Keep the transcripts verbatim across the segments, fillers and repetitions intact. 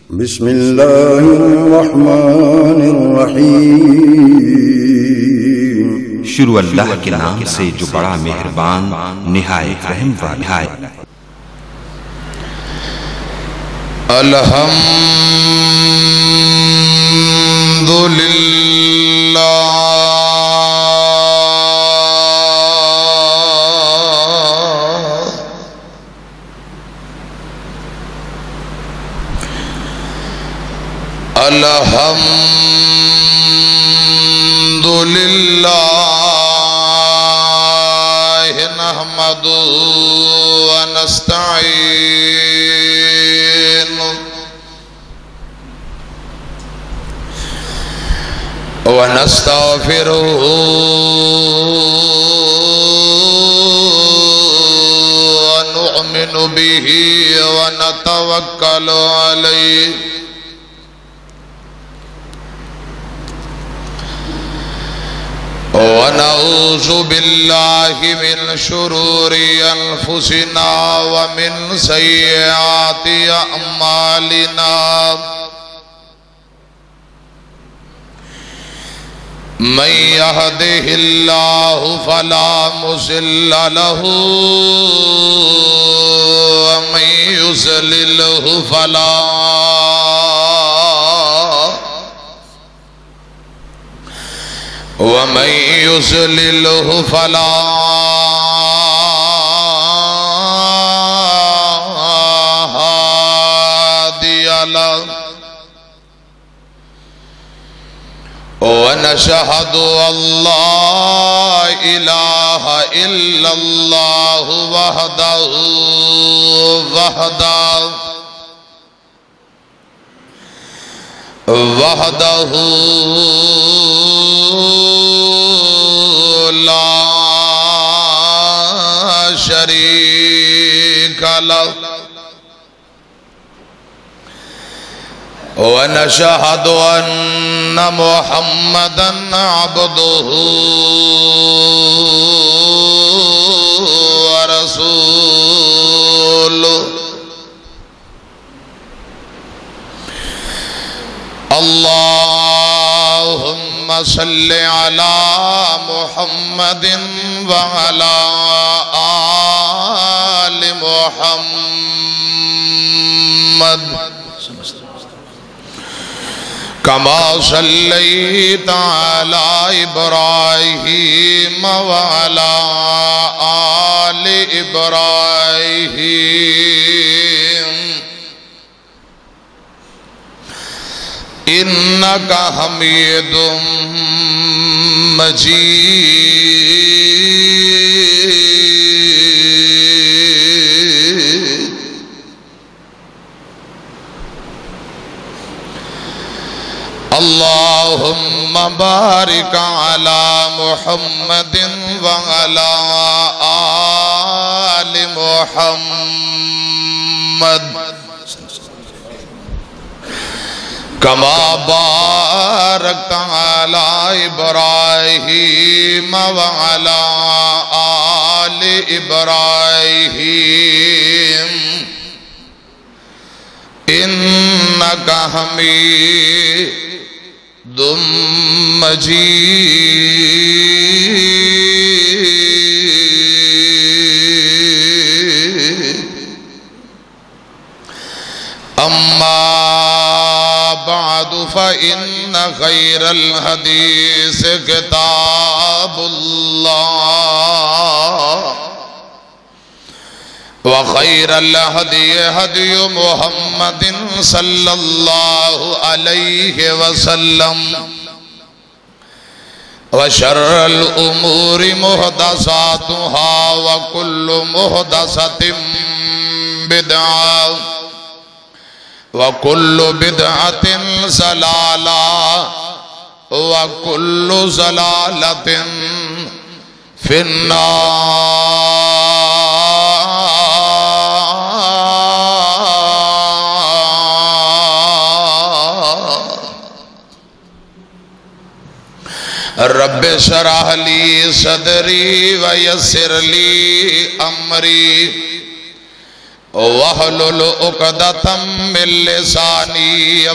بسم اللہ الرحمن الرحیم۔ شروع اللہ کے نام سے جو بڑا مہربان نہایت رحم والا ہے۔ الحمدللہ الحمدللہ نحمدہ ونستعین ونستغفرہ ونؤمن بہ ونتوکل علیہ ونعوذ باللہ من شرور انفسنا ومن سیئات اعمالنا من يهده الله فلا مضل له ومن يضلله فلا ومن يضلله فلا هادي له ونشهد أن لا إله إلا الله وحده وحده وحده لا شريك له ونشهد أن محمدًا عبده ورسوله اللهم صل على محمد وعلى آل محمد كما صليت على إبراهيم وعلى آل إبراهيم إنك حميد مجيد اللهم بارك على محمد وعلى آل محمد كما باركت على إبراهيم وعلى آل إبراهيم إنك حميد مجيد أما بعد فإن خير الحديث كتاب الله وخير الهدي هدي محمد صلى الله عليه وسلم وشر الأمور محدثاتها وكل محدثة بدعة وكل بدعة ضلالة وكل ضلالة في النار رب اشرح لي صدري ويسر لي أمري وَحْلُلْ عُقْدَةً مِّن لِّسَانِي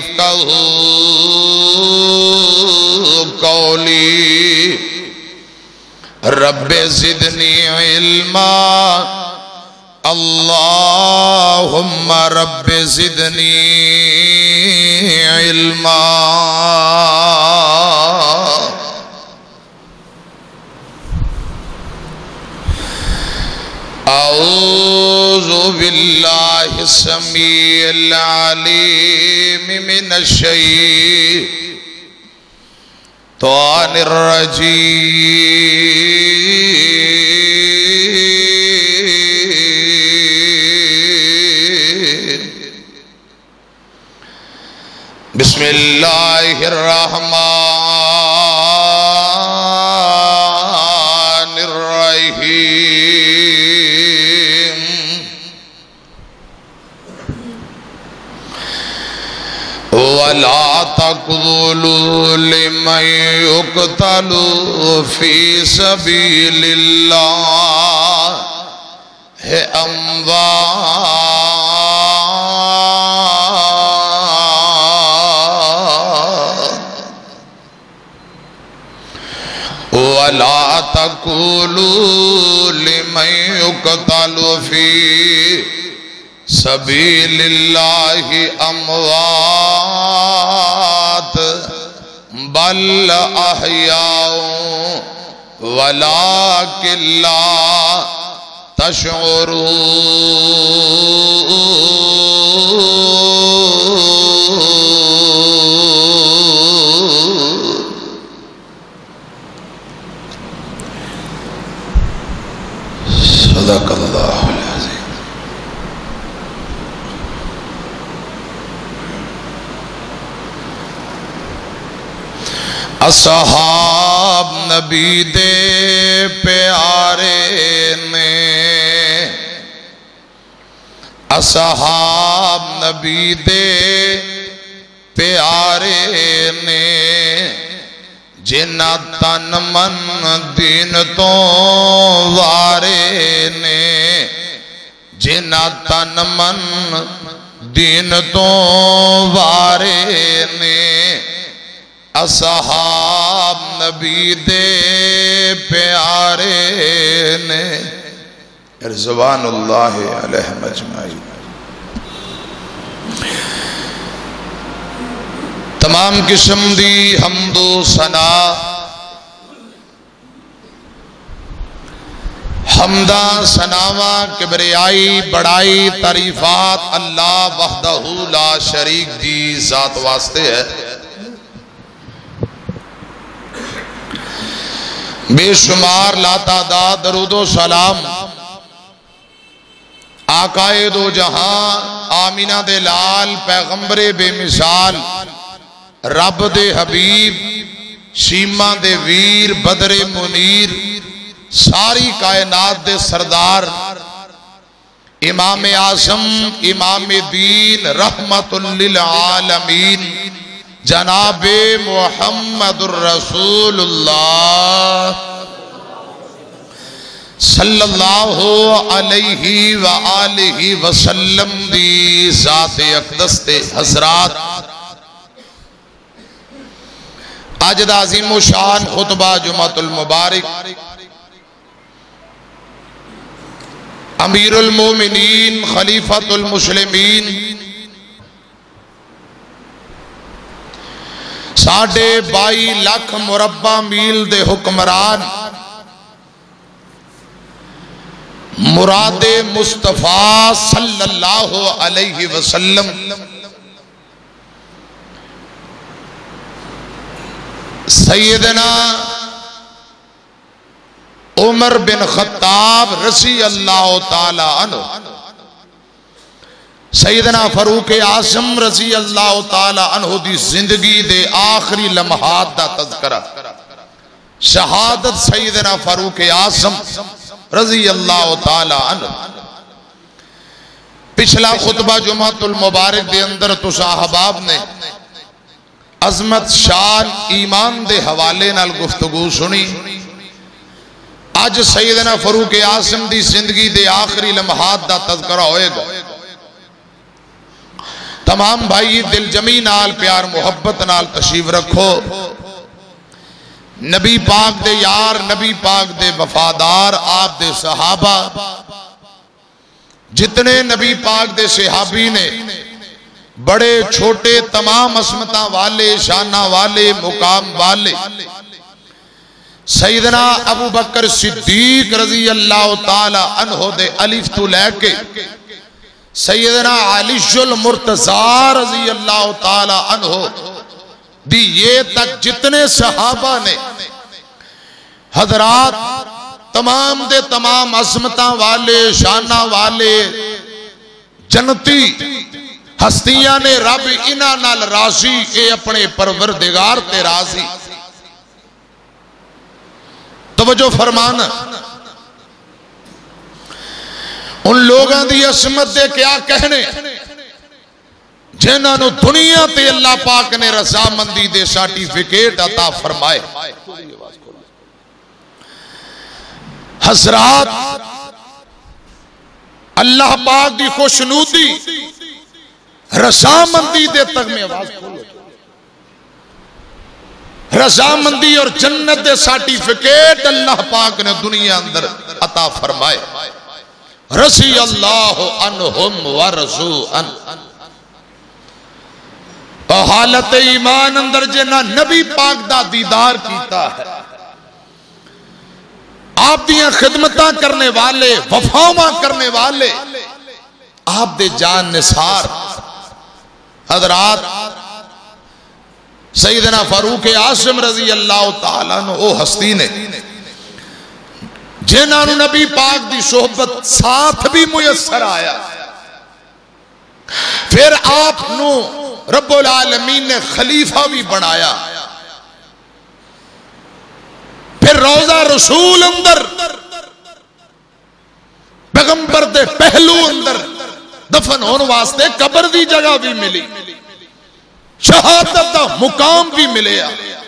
يَفْقَهُوا قَوْلِي رب زدنی علما اللہم رب زدنی علما اعوذ باللہ السمیع العلیم من الشیطان الرجیم بسم اللہ الرحمن الرحیم وَلَا تَقْتُلُوا لِمَن يُقْتَلُ فِي سَبِيلِ اللَّهِ أَمْوَاتٌ وَلَا تَقْتُلُوا لِمَن يُقْتَلُ فِي سبیل اللہ اموات بل احیاء ولیکن لا تشعرون صدق اللہ العظیم. اصحاب نبی دے پیارے نے اصحاب نبی دے پیارے نے جنہ تن من دین تو وارے نے جنہ تن من دین تو وارے نے اصحاب نبی دے پیارے نے رضوان اللہ علیہ مجمعین. تمام قسم دی حمد و ثنا حمدہ ثناواں کبریائی بڑائی تعریفات اللہ وحدہ لا شریک دی ذات واسطے ہے. بے شمار لا تعداد درود و سلام آقائے دو جہاں آمینہ دے لال پیغمبر بے مثال رب دے حبیب شیمہ دے ویر بدر منیر ساری کائنات دے سردار امام اعظم امام دین رحمت للعالمین جناب محمد الرسول اللہ صلی اللہ علیہ وآلہ وسلم دی ذات اقدس تے حضرات آج دا عظیم و شان خطبہ جمعۃ المبارک امیر المومنین خلیفۃ المسلمین ساڑھے بائی لاکھ مربع میل دے حکمران مراد مصطفیٰ صلی اللہ علیہ وسلم سیدنا عمر بن خطاب رضی اللہ تعالی عنہ سیدنا فاروق اعظم رضی اللہ تعالی عنہ دی زندگی دے آخری لمحات دا تذکرہ شہادت سیدنا فاروق اعظم رضی اللہ تعالی عنہ. پچھلا خطبہ جمعۃ المبارک دے اندر تو صاحباب نے عظمت شان ایمان دے حوالے نال گفتگو سنی. آج سیدنا فاروق اعظم دی زندگی دے آخری لمحات دا تذکرہ ہوئے گا. تمام بھائی دل جمی نال پیار محبت نال تشریف رکھو. نبی پاک دے یار، نبی پاک دے وفادار، آپ دے صحابہ، جتنے نبی پاک دے صحابی نے، بڑے چھوٹے تمام عصمتاں والے، شانہ والے، مقام والے، سیدنا ابو بکر صدیق رضی اللہ تعالی عنہ دے الف تو لے کے سیدنا علی المرتضی رضی اللہ تعالی عنہ دی یہ تک جتنے صحابہ نے حضرات، تمام دے تمام عظمتاں والے، شانہ والے، جنتی ہستیاں نے رب انہاں نال راضی، اے اپنے پروردگار تے راضی. توجہ فرمانا، ان لوگاں دی عظمت دے کیا کہنے جنہاں نو دنیا تے اللہ پاک نے رضامندی دے سرٹیفکیٹ عطا فرمائے. حضرات اللہ پاک دی خوشنودی رضامندی دے تک میں آواز کھولو، رضامندی اور جنت دے سرٹیفکیٹ اللہ پاک نے دنیا اندر عطا فرمائے. رضی اللہ عنہم ورضوا عنہ. حالت ایمان اندر جنہ نبی پاک دا دیدار کیتا ہے، آپ دیاں خدمتاں کرنے والے، وفاواں کرنے والے، آپ دے جان نثار حضرات سیدنا فاروق اعظم رضی اللہ تعالیٰ عنہ او ہستی نے جنہاں نو نبی پاک دی صحبت ساتھ بھی میسر آیا. پھر آپ نو رب العالمین نے خلیفہ بھی بنایا. پھر روضہ رسول اندر پیغمبر دے پہلو اندر دفن ہونے واسطے قبر دی جگہ بھی ملی، شہادت دا مقام بھی ملیا.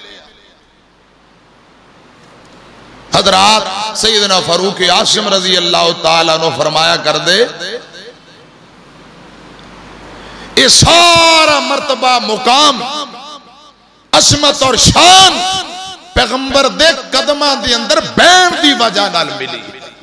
حضرات سیدنا فاروق اعظم رضی اللہ تعالیٰ عنہ فرمایا کر دے، یہ سارا مرتبہ، مقام، عظمت اور شان پیغمبر دے قدمہ دی اندر بین دی وجہ نال ملی.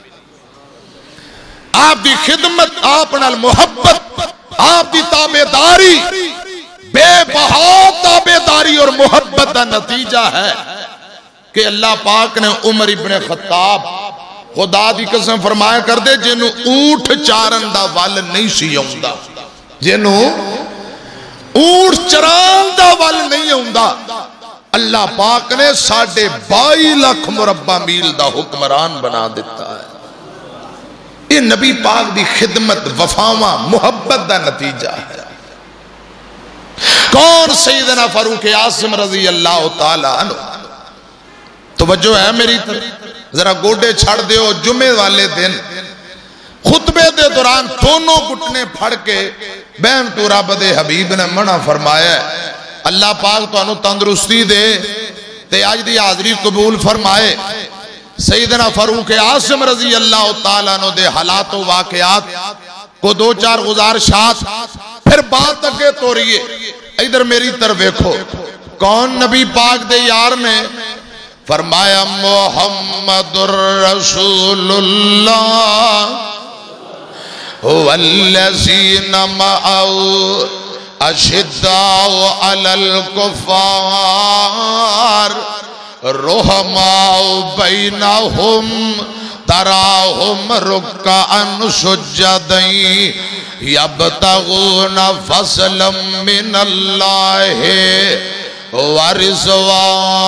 آپ دی خدمت، آپ نال محبت، آپ دی تابعداری، بے بہا تابعداری اور محبت دا نتیجہ ہے کہ اللہ پاک نے عمر ابن خطاب خدا دی قسم فرمایا کر دے جنہوں اونٹ چارن دا وال نہیں سی ہوندا، جنہوں اونٹ چران دا وال نہیں ہوندا، اللہ پاک نے ساڑھے بائی لاکھ مربع میل دا حکمران بنا دیتا ہے. یہ نبی پاک دی خدمت، وفاواں، محبت دا نتیجہ ہے. کون؟ سیدنا فاروق اعظم رضی اللہ تعالی عنہ. توجہ ہے میری طرف، ذرا گوڑے چھڑ دیو. جمعے والے دن خطبے دے دوران دونوں گھٹنے پھڑ کے بہن تو رب دے حبیب نے منع فرمایا ہے. اللہ پاک تو انہوں تندرستی دے تے آج دی حاضری قبول فرمائے. سیدنا فاروق اعظم رضی اللہ تعالیٰ عنہ دے حالات و واقعات کو دو چار گزارشات، پھر بات اگے تو رہی ہے. ادھر میری طرف دیکھو، کون نبی پاک دے یار نے فرمایا محمد الرسول اللہ والذین معه اشداء علی الکفار رحماء بینہم تراہم رکعا سجدا یبتغون فضلا من اللہ ورضوانا.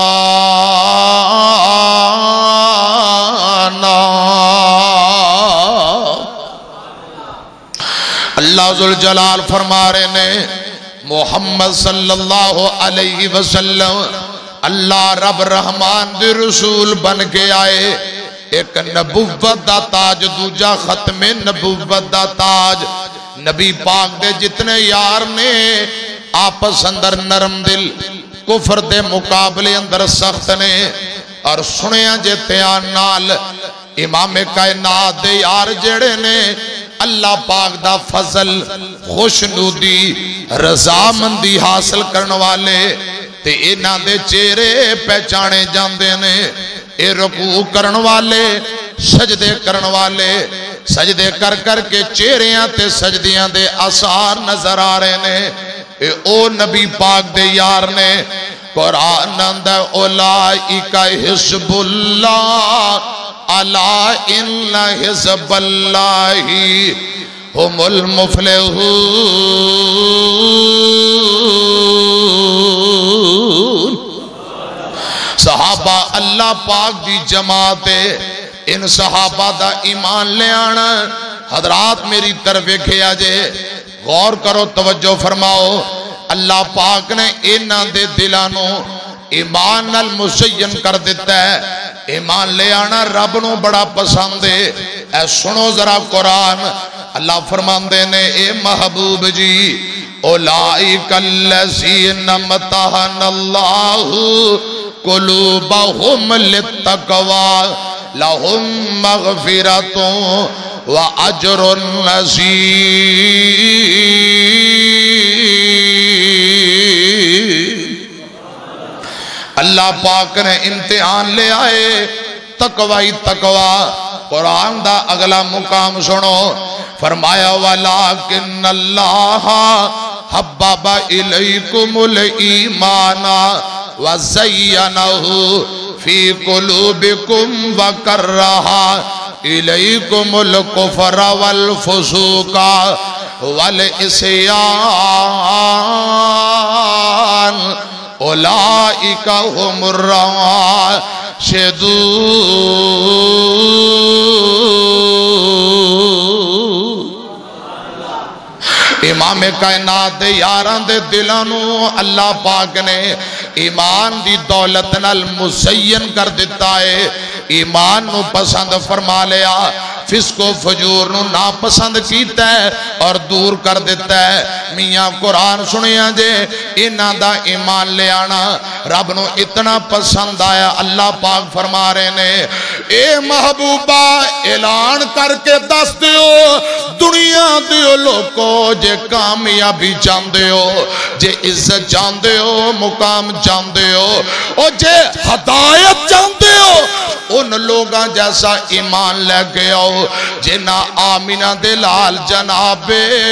اللہ ذوالجلال فرما رہے نے محمد صلی اللہ علیہ وسلم اللہ رب رحمان دے رسول بن کے آئے. ایک نبوت دا تاج، دوجا ختم نبوت دا تاج. نبی پاک دے جتنے یار نے آپس اندر نرم دل، کفر دے مقابلے اندر سخت نے، اور سنیا جے تیان نال امام کائنات دے یار جڑے نے اللہ پاک دا فضل خوشنودی رضامندی حاصل کرنے والے تے انہاں دے چہرے پہچانے جاندے نے اے رکوع کرن والے سجدے کرن والے سجدے کر کر کے چہریاں تے سجدیاں دے آثار نظر آ رہے نے اے او نبی پاک دے یار نے قرآن اندہ اولائک حزب اللہ الا ان حزب اللہ ہم المفلحون صحابہ اللہ پاک دی جماعت ہے ان صحابہ دا ایمان لے آنا حضرات میری طرف کھیا جے غور کرو توجہ فرماؤ اللہ پاک نے انہاں دے دلانوں ایمان المزین کر دیتا ہے ایمان لے آنا رب نو بڑا پسند ہے اے سنو ذرا قرآن اللہ فرماندے نے اے محبوب جی اولائک الذین امتحن اللہ قلوبہم للتقوی لہم مغفرۃ و اجر عظیم اللہ پاک نے امتحان لے آئے تقوی تقوی قرآن دا اگلا مقام سنو فرمایا وَلَكِنَّ اللَّهَ حَبَّبَ إِلَيْكُمُ الْإِيمَانَ وَزَيَّنَهُ فِي قُلُوبِكُمْ وَكَرَّهَ إِلَيْكُمُ الْكُفْرَ وَالْفُسُوقَ وَالْعِصْيَانَ اولئک هم الراشدون امام کائنات دے یاران دے دلانوں اللہ پاک نے ایمان دی دولت نال مزین کر دیتا ہے ایمان نو پسند فرما لیا فسق و فجور نو ناپسند کیتا ہے اور دور کر دیتا ہے میاں قرآن سنیا جے انہاں دا ایمان لے آنا رب نو اتنا پسند آیا اللہ پاک فرما رہے نے اے محبوبہ اعلان کر کے دس دیو دنیا دیو لوگو جے کامیابی جان دیو جے عزت جان دیو مقام جان دیو اور جے ہدایت جان دیو ان لوگاں جیسا ایمان لے گیا جنہ آمینہ دلال جناب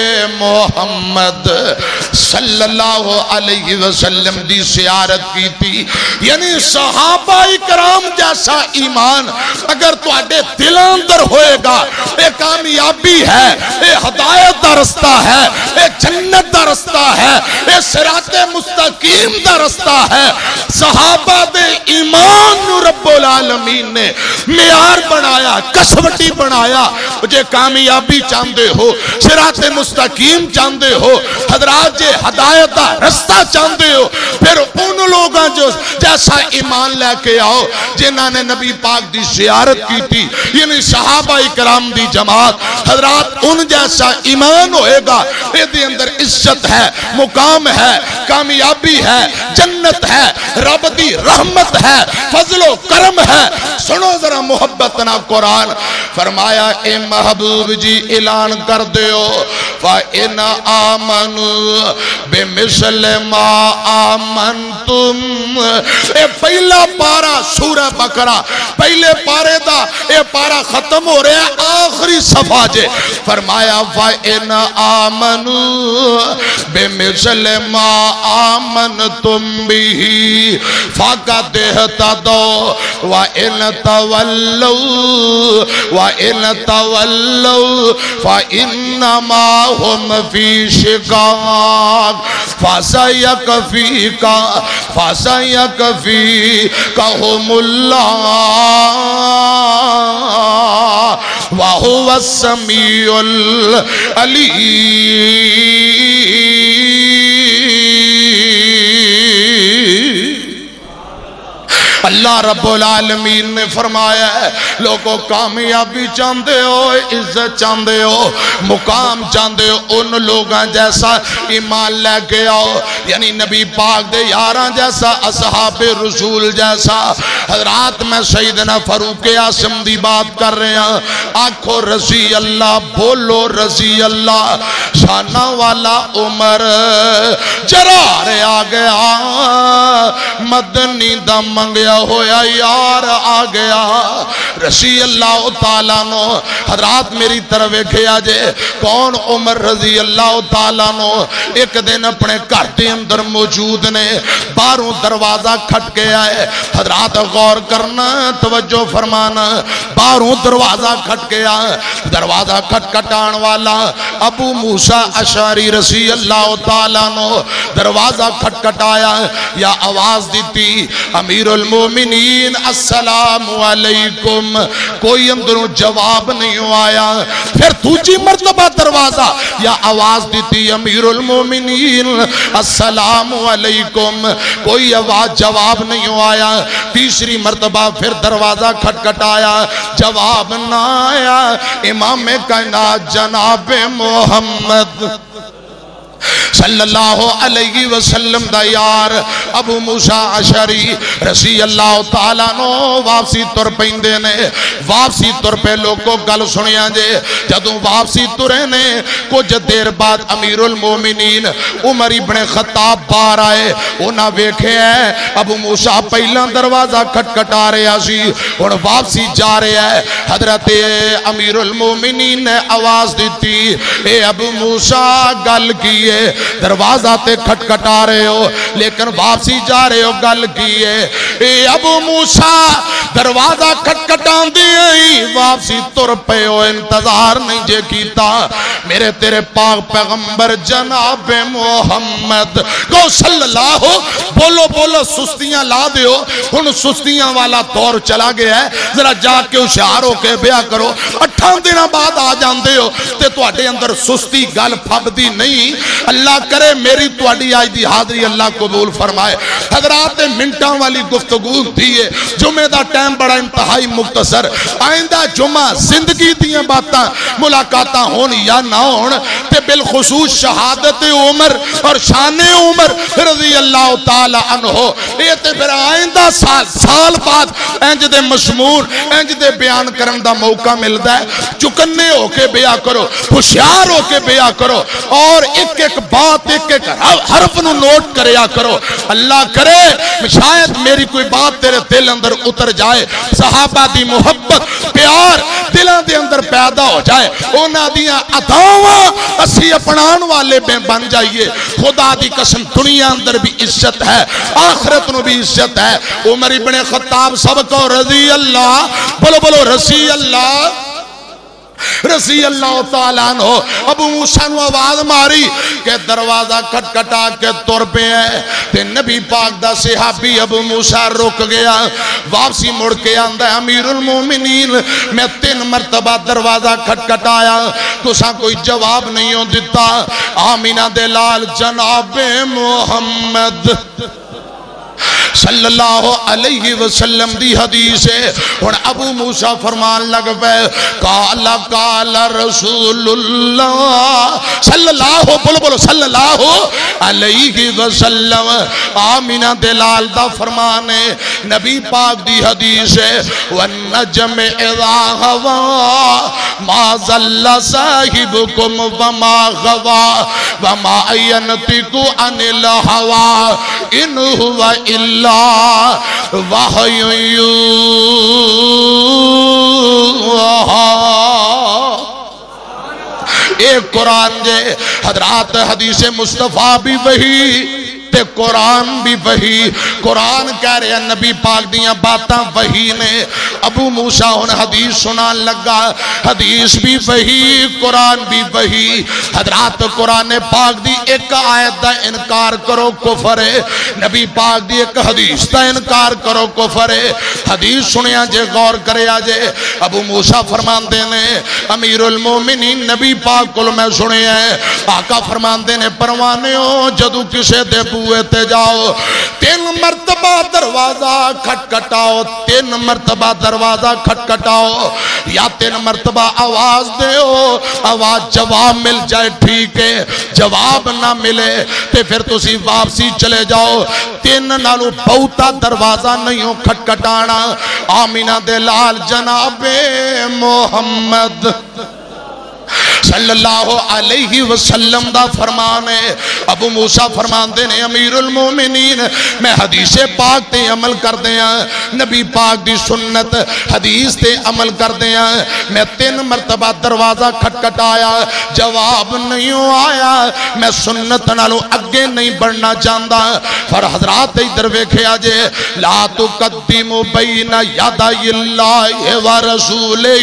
محمد صلی اللہ علیہ وسلم دی زیارت کی تھی یعنی صحابہ اکرام جیسا ایمان اگر تو آڈے دل اندر ہوئے گا اے کامیابی ہے اے ہدایت دا رستہ ہے اے جنت دا رستہ ہے اے صراط مستقیم دا رستہ ہے صحابہ دے ایمان رب العالمین نے معیار بنایا کسوٹی بنایا مجھے کامیابی چاندے ہو صراط مستقیم چاندے ہو حضرات جے ہدایت دا رستہ چاندے ہو پھر ان لوگاں جو جیسا ایمان لے کے آؤ جنہاں نے نبی پاک دی زیارت کی تھی یعنی صحابہ اکرام دی جماعت حضرات ان جیسا ایمان ہوئے گا اے دے اندر عزت ہے مقام ہے کامیابی ہے جنت ہے رب دی رحمت ہے فضل و کرم ہے سنو ذرا محبت نا قرآن فرمایا اے محبوب جی اعلان کر دیو فَإِنَ آمَنُوا بِمِثْلِ مَا آمَنْتُمْ اے پہلا پارا سورہ بقرہ پہلے پارے دا اے پارا ختم ہو رہا ہے آخری صفحہ جے فرمایا فَإِنَ آمَنُوا بِمِثْلِ مَا آمَنْتُمْ بِهِ فَقَدْ اهْتَدَوْا وَإِنْ تَوَلَّوْا وَإِنْ تَوَلَّوْا فَإِنَّمَا هُمْ فِي شِقَاقٍ فَسَيَكْفِيكَ فَسَيَكْفِيكَهُمُ اللَّهُ وَهُوَ السَّمِيعُ الْعَلِيمُ اللہ رب العالمین نے فرمایا ہے لوگوں کامیابی چاہتے ہو عزت چاہتے ہو مقام چاہتے ہو ان لوگاں جیسا ایمان لے کے آؤ یعنی نبی پاک دے یاراں جیسا اصحاب رسول جیسا حضرات میں سیدنا فاروق اعظم دی بات کر رہے ہیں آنکھو رضی اللہ بولو رضی اللہ شانہ والا عمر جرار آ گیا مدنی دا منگیا ہویا یار آ گیا رضی اللہ تعالیٰ نو حضرات میری طرف کھیا جے کون عمر رضی اللہ تعالیٰ نو ایک دن اپنے گھر دے اندر موجود نے باہروں دروازہ کھٹ کے آئے حضرات غور کرنا توجہ فرمانا باہروں دروازہ کھٹ کے آئے دروازہ کھٹ کھٹان والا ابو موسیٰ اشعری رضی اللہ تعالیٰ نو دروازہ کھٹ کھٹایا یا آواز دیتی امیر المومنین السلام علیکم کوئی اندروں جواب نہیں آیا پھر دوسری مرتبہ دروازہ یا آواز دیتی امیر المومنین السلام علیکم کوئی آواز جواب نہیں آیا تیسری مرتبہ پھر دروازہ کھٹکھٹایا جواب نہ آیا امام کائنات جناب محمد صلی اللہ علیہ وسلم دا یار ابو موسیٰ اشعری رضی اللہ تعالیٰ نو واپسی تر پیندے نے واپسی تر پہ لوگوں گل سنیا جے جدوں واپسی ترے نے کچھ دیر بعد امیر المومنین عمر ابن خطاب باہر آئے انہاں ویکھے ہیں ابو موسیٰ پہلا دروازہ کھٹ کھٹا رہا سی اور واپسی جا رہا ہے حضرت امیر المومنین نے آواز دیتی اے ابو موسیٰ گل کیے دروازہ تے کھٹ کھٹا رہے ہو لیکن واپسی جا رہے ہو گل کیے اے ابو موسیٰ دروازہ کھٹ کھٹان دیئے واپسی تر پہ ہو انتظار نہیں جے کیتا میرے تیرے پاک پیغمبر جناب محمد کو صلی اللہ ہو بولو بولو سستیاں لا دے ہو ان سستیاں والا دور چلا گیا ہے ذرا جا کے ہوشیار ہو کے بیعہ کرو اٹھان دنوں بعد آ جاندے ہو تے تواڈے اندر سستی گل پھبدی نہیں اللہ کرے میری تواڈی آج دی حاضری اللہ قبول فرمائے حضرات منٹاں والی گفتگو دیئے جمعہ دا ٹائم بڑا انتہائی مختصر آئندہ جمعہ زندگی دیاں باتاں ملاقاتاں ہون یا نہ ہون تے بالخصوص شہادت عمر اور شان عمر رضی اللہ تعالی عنہ یہ تے پھر آئندہ سال سال بعد انج دے مشمور انج دے بیان کرن دا موقع ملدا ہے چکنے ہو کے بیان کرو ہوشیار ہو کے بیان کرو اور ایک ایک بات ایک ایک حرف نو نوٹ کریا کرو اللہ کرے شاید میری کوئی بات تیرے دل اندر اتر جائے صحابہ دی محبت پیار دلان دے اندر پیدا ہو جائے اونا دیاں عطاواں اسی اپنان والے میں بن جائیے خدا دی قسم دنیا اندر بھی عزت ہے آخرت نو بھی عزت ہے عمر ابن خطاب سب کو رضی اللہ بولو بولو رضی اللہ رضی اللہ تعالیٰ عنہ ابو موسیٰ نو آواز ماری کہ دروازہ کھٹ کھٹا کے طور پہ ہے تے نبی پاک دا صحابی ابو موسیٰ رک گیا واپسی مڑ کے آندہ امیر المومنین میں تین مرتبہ دروازہ کھٹ کھٹایا تو ساں کوئی جواب نہیں ہو دیتا آمینہ دلال جناب محمد صلی اللہ علیہ وسلم دی حدیث ہے اور ابو موسیٰ فرمان لگ پہ قال قال رسول اللہ صلی اللہ بولو بولو صلی اللہ علیہ وسلم آمینہ دلال دا فرمان ہے نبی پاک دی حدیث ہے والنجم اذا غوا ما ظل صاحبکم وما غوا وما ينطق عن الهوى ان هو الا وحی یوحی ایک قرآن جے حضرات حدیث مصطفیٰ بھی وہی تے قرآن بھی وہی قرآن کہہ رہے ہیں نبی پاک دیاں باتاں وہی نے ابو موسیٰ ان حدیث سنان لگا حدیث بھی وہی قرآن بھی وہی حضرات قرآن پاک دی ایک آیت دا انکار کرو کفر ہے نبی پاک دی ایک حدیث دا انکار کرو کفر ہے حدیث سنیا جے غور کرے آجے ابو موسیٰ فرمان دینے امیر المومنین نبی پاک کل میں سنے ہیں آقا فرمان دینے پروانے ہو جدو کسے دے بوئے تے جاؤ تین تین مرتبہ دروازہ کھٹکھٹاؤ تین مرتبہ دروازہ کھٹکھٹاؤ یا تین مرتبہ آواز دیو آواز جواب مل جائے ٹھیک ہے جواب نہ ملے تے پھر تسی واپسی چلے جاؤ تین نالو بہتا دروازہ نہیں ہو کھٹکھٹانا آمینہ دے لال جناب محمد صلی اللہ علیہ وسلم دا فرمان ہے ابو موسیٰ فرمان دینے امیر المومنین میں حدیث پاک تے عمل کر دیا نبی پاک دی سنت حدیث تے عمل کر دیا میں تین مرتبہ دروازہ کھٹکھٹایا جواب نہیں آیا میں سنت نالو اگے نہیں بڑھنا چاہتا پر حضرات ادھر ویکھے آجے لا تقدموا بین یدی اللہ و رسولہ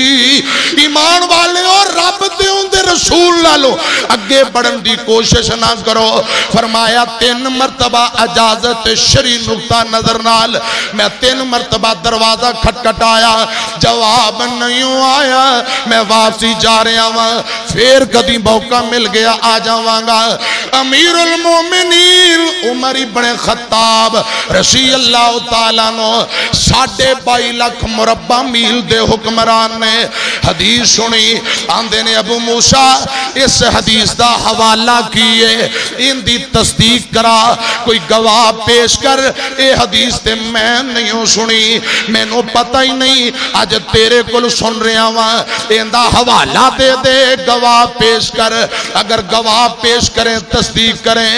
ایمان والے اور رب دے ان دے رسول لالو اگے بڑھن دی کوشش نہ کرو فرمایا تین مرتبہ اجازت شری نقطہ نظر نال میں تین مرتبہ دروازہ کھٹکھٹایا جواب نہیں آیا میں واپسی جا رہا ہوں پھر کدی موقع مل گیا آ جاواں گا امیر المومنین عمر ابن خطاب رضی اللہ تعالیٰ نو ساڑھے بائی لاکھ مربع میل دے حکمران نے حدیث سنی آندے نے ابو موسیٰ اس حدیث دا حوالہ کیے ان دی تصدیق کرا کوئی گواہ پیش کر اے حدیث تے میں نہیں سنی میں نو پتہ ہی نہیں آج تیرے کل سن رہا ہوں ان دا حوالہ دے دے گواہ پیش کر اگر گواہ پیش کریں تصدیق کریں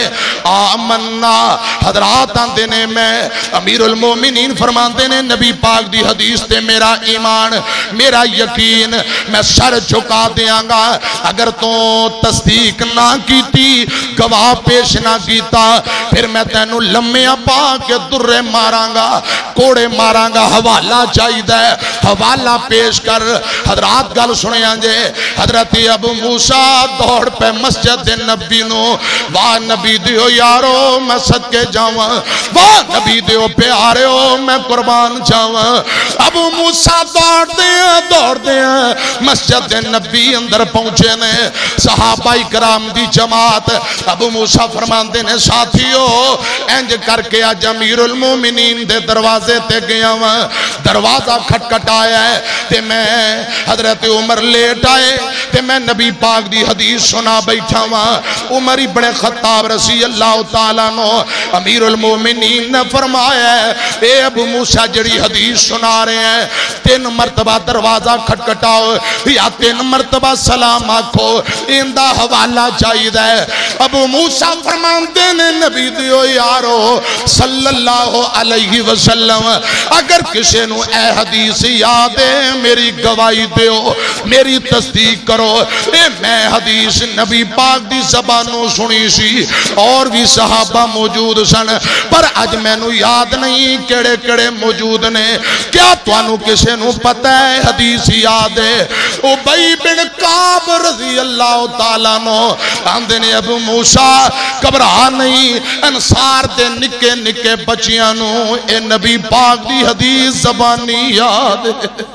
آمنا حضرات آندے نے میں امیر المومنین فرماندے نے نبی پاک دی حدیث تے میرا ایمان میرا یقین میں سر جھکا دیاں گا اگر تو تصدیق نہ کیتی گواہ پیش نہ کیتا پھر میں تینوں لمحیاں پا کے درے ماراں گا کوڑے ماراں گا حوالہ چاہی دے حوالہ پیش کر حضرات گل سنے آنجے حضرت ابو موسیٰ دوڑ پہ مسجد نبی نو واہ نبی دیو یارو میں صدقے جاواں واہ نبی دیو پیارے ہو میں قربان جاواں ابو موسیٰ دوڑ دیا دوڑ دیا مسجد نبی اندر پہنچے نے صحابہ کرام دی جماعت ابو موسیٰ فرماندے نے ساتھیو انج کر کے آج امیر المومنین دے دروازے تے گیا ہوں دروازہ کھٹکھٹایا ہے تے میں حضرت عمر لیٹ آئے تے میں نبی پاک دی حدیث سنا بیٹھا ہوں عمر ابن خطاب رضی اللہ تعالیٰ نو امیر المومنین نے فرمایا ہے اے ابو موسیٰ جڑی حدیث سنا رہے ہیں تین مرتبہ دروازہ کھٹکھٹاؤ یا تین مرتبہ سلام آکھو اندہ حوالہ چاہید ہے ابو موسیٰ فرماندے نے نبی دیو یارو صلی اللہ علیہ وسلم اگر کسی نو اے حدیث یاد ہے میری گواہی دیو میری تصدیق کرو اے میں حدیث نبی پاک دی زبانوں سنی سی اور بھی صحابہ موجود سن پر اج میں نو یاد نہیں کڑے کڑے موجود نے کیا تو انو کسی نو پتہ ہے حدیث یاد ہے ابی بن کعب رضی اللہ تعالیٰ نو آندے نے ابو موسیٰ کبرا نہیں انصار دے نکے نکے بچیاں نو اے نبی پاک دی حدیث زبانی یاد ہے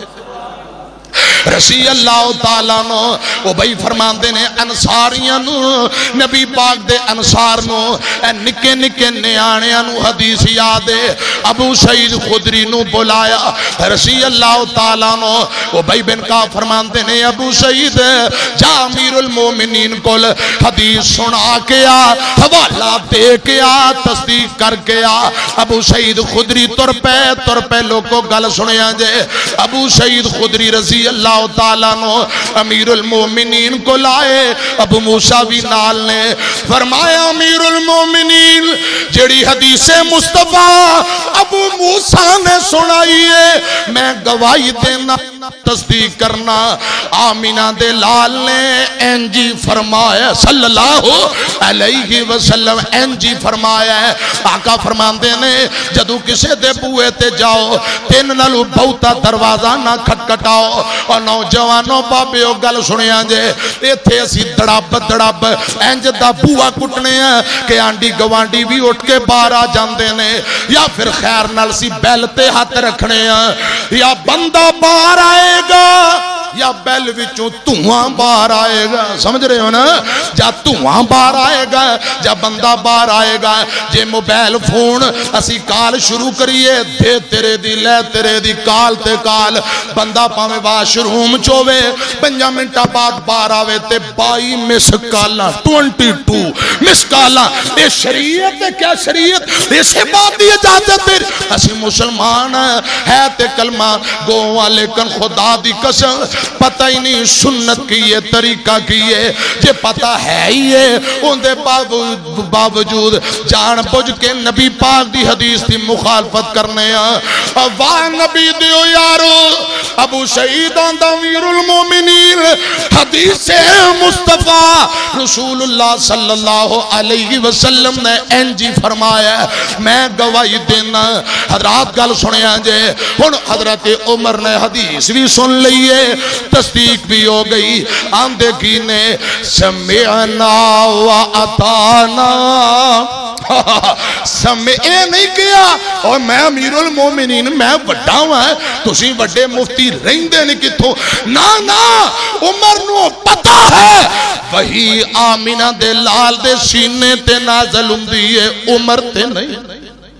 رسی اللہ تعالیٰ نو وہ بھئی فرمان دینے انصاریاں نو نبی پاک دے انصار نو اے نکے نکے نیانیاں نو حدیث یاد ہے ابو سعید خدری نو بلایا رسی اللہ تعالیٰ نو وہ بھئی بن کا فرمان دینے ابو سعید جا امیر المومنین کل حدیث سنا کے آ حوالہ دے کے آ تصدیق کر کے آ ابو سعید خدری تر پہ تر پہ لوگوں گل سنے آنجے ابو سعید خدری رضی اللہ تعالیٰ نو امیر المومنین کو لائے ابو موسیٰ بھی نال نے فرمایا امیر المومنین جڑی حدیث مصطفیٰ ابو موسیٰ نے سنائی ہے میں گواہی دینا تصدیق کرنا آمینہ دے لال نے انجی فرمایا صلی اللہ علیہ وسلم انجی فرمایا ہے آقا فرمان دینے جدو کسے دے بوئے تے جاؤ تین نلو بہتا دروازہ نہ کھٹکھٹاؤ اور نوجوانوں بابیو گل سنے آنجے اے تھے اسی دڑاب دڑاب انج دا بوہ کٹنے ہیں کہ آنڈی گوانڈی بھی اٹھ کے بارا جاندے نے یا پھر خیر نال سی بیلتے ہاتھ رکھنے ہیں یا بندہ بار آئے گا یا بیل وچوں دھواں باہر آئے گا سمجھ رہے ہو نا جا دھواں باہر آئے گا جا بندہ باہر آئے گا جے موبائل فون اسی کال شروع کریے دے تیرے دی لے تیرے دی کال تے کال بندہ پاویں واش روم چوے پنجا منٹا بعد باہر آوے تے بائی مس کالا ٹوینٹی ٹو مس کالا اے شریعت ہے کیا شریعت اسے بات دی اجازت ہے اسی مسلمان ہے تے کلمہ گو لیکن خدا دی قسم پتہ ہی نہیں سنت کی یہ طریقہ کی ہے جے پتہ ہے ہی ہے ان دے باوجود جان بوجھ کے نبی پاک دی حدیث دی مخالفت کرنے ہیں واہ نبی دیو یارو ابو سعید امیر المومنین حدیث مصطفیٰ رسول اللہ صلی اللہ علیہ وسلم نے انجی فرمایا میں گواہی دینا حضرات گل سنیا جے ہن حضرت عمر نے حدیث بھی سن لئیے تصدیق بھی ہو گئی آندے کی نے سمعنا و اطانا سمعے نہیں کیا اور میں امیر المومنین میں بڑا ہوا ہے تسی بڑے مفتی رہندے نہیں کتھو نا نا عمر نو پتا ہے وہی آمینہ دے لال دے سینے تے نازل ہوندی ہے عمر تے نہیں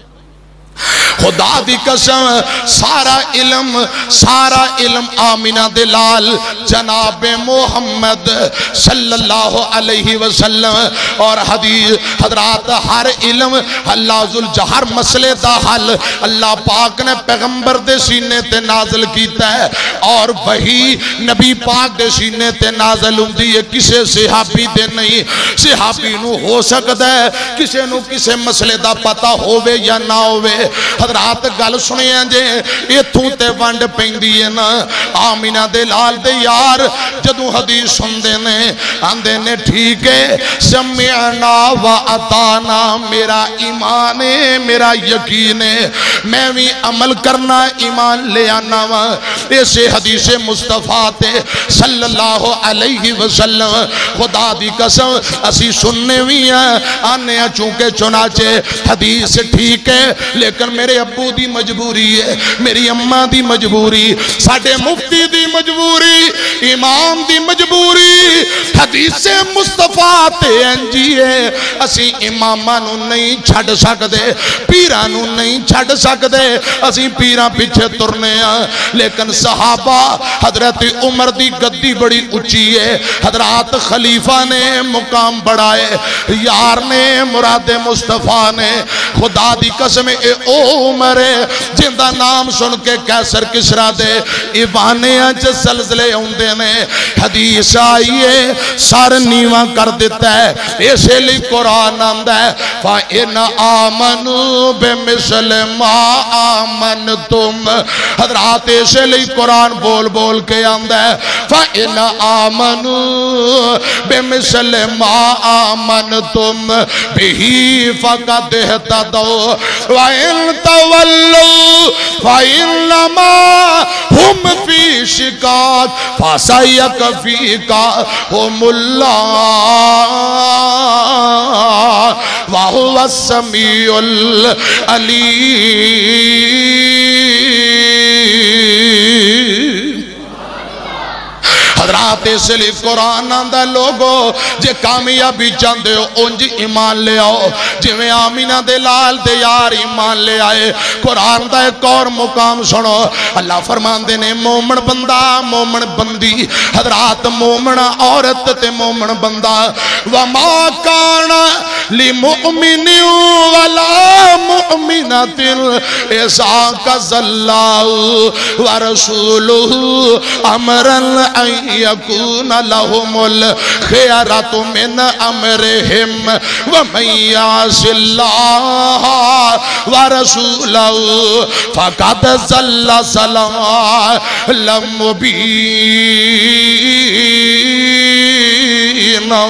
خدا دی قسم سارا علم سارا علم آمینہ دلال جناب محمد صلی اللہ علیہ وسلم اور حدیث حضرات ہر علم اللہ ذوالجہر مسئلے دا حل اللہ پاک نے پیغمبر دے سینے تے نازل کیتا ہے اور وہی نبی پاک دے سینے تے نازل ہوندی ہے کسے صحابی دے نہیں صحابی نو ہو سکتا ہے کسے نو کسے مسئلے دا پتہ ہووے یا نہ ہووے حضرات گل سنے ہیں جے یہ تھوں تے وانڈ پہن دیئے نا آمینہ دے لال دے یار جدو حدیث سن دینے آندے نے ٹھیک ہے سمعنا و اطانا میرا ایمان ہے میرا یقین ہے میں بھی عمل کرنا ایمان لے آنا وا ایسے حدیث مصطفیٰ تے صلی اللہ علیہ وسلم خدا دی قسم اسی سننے بھی ہیں آنے ہیں چونکہ چنانچہ حدیث ٹھیک ہے لیکن میرے ابو دی مجبوری ہے میری اماں دی مجبوری ساڑھے مفتی دی مجبوری امام دی مجبوری حدیث مصطفیٰ تے انجی ہے اسی امامانو نہیں چھڑ سکدے پیرانو نہیں چھڑ سکدے اسی پیران پیچھے ترنے ہیں لیکن صحابہ حضرت عمر دی گدی بڑی اچھی ہے حضرات خلیفہ نے مقام بڑھائے یار نے مراد مصطفیٰ نے خدا دی قسم اے او عمر جندہ نام سن کے کیسر کسرا دے ایوانے اج زلزلے ہوندے نے حدیث آئیے سار نیواں کر دیتا ہے ایسے لی قرآن آمدہ ہے فَإِنَ آمَنُوا بِمِثْلِ مَا آمَنْتُمْ حضرات ایسے لی قرآن بول بول کے آمدہ ہے فَإِنَ آمَنُوا بِمِثْلِ مَا آمَنْتُمْ بِهِ فَقَدْ اهْتَدَوْا وَإِن تَوَلُّوا فَإِنَّمَا هُمْ فِي شِقَاقٍ فَسَيَكْفِيكَهُمُ اللَّهُ وَهُوَ السَّمِيعُ الْعَلِيمُ حضرات سے لی قرآن آندہ لوگو جے کامیابی چاندے ہو انج ایمان لے آؤ جے میں آمینہ دے لال دے یار ایمان لے آئے قرآن دا ایک اور مقام سنو اللہ فرمان دے نے مومن بندہ مومن بندی حضرات مومن عورت تے مومن بندہ وَمَا كَانَ لِمُؤْمِنٍ وَلَا مُؤْمِنَةٍ إِذَا قَضَى اللَّهُ وَرَسُولُهُ أَمْرًا أَن يَكُونَ لَهُمُ الْخِيَرَةُ مِنْ أَمْرِهِمْ وَمَنْ يَعْصِ اللَّهَ وَرَسُولَهُ فَقَدْ ضَلَّ ضَلَالًا مُبِينًا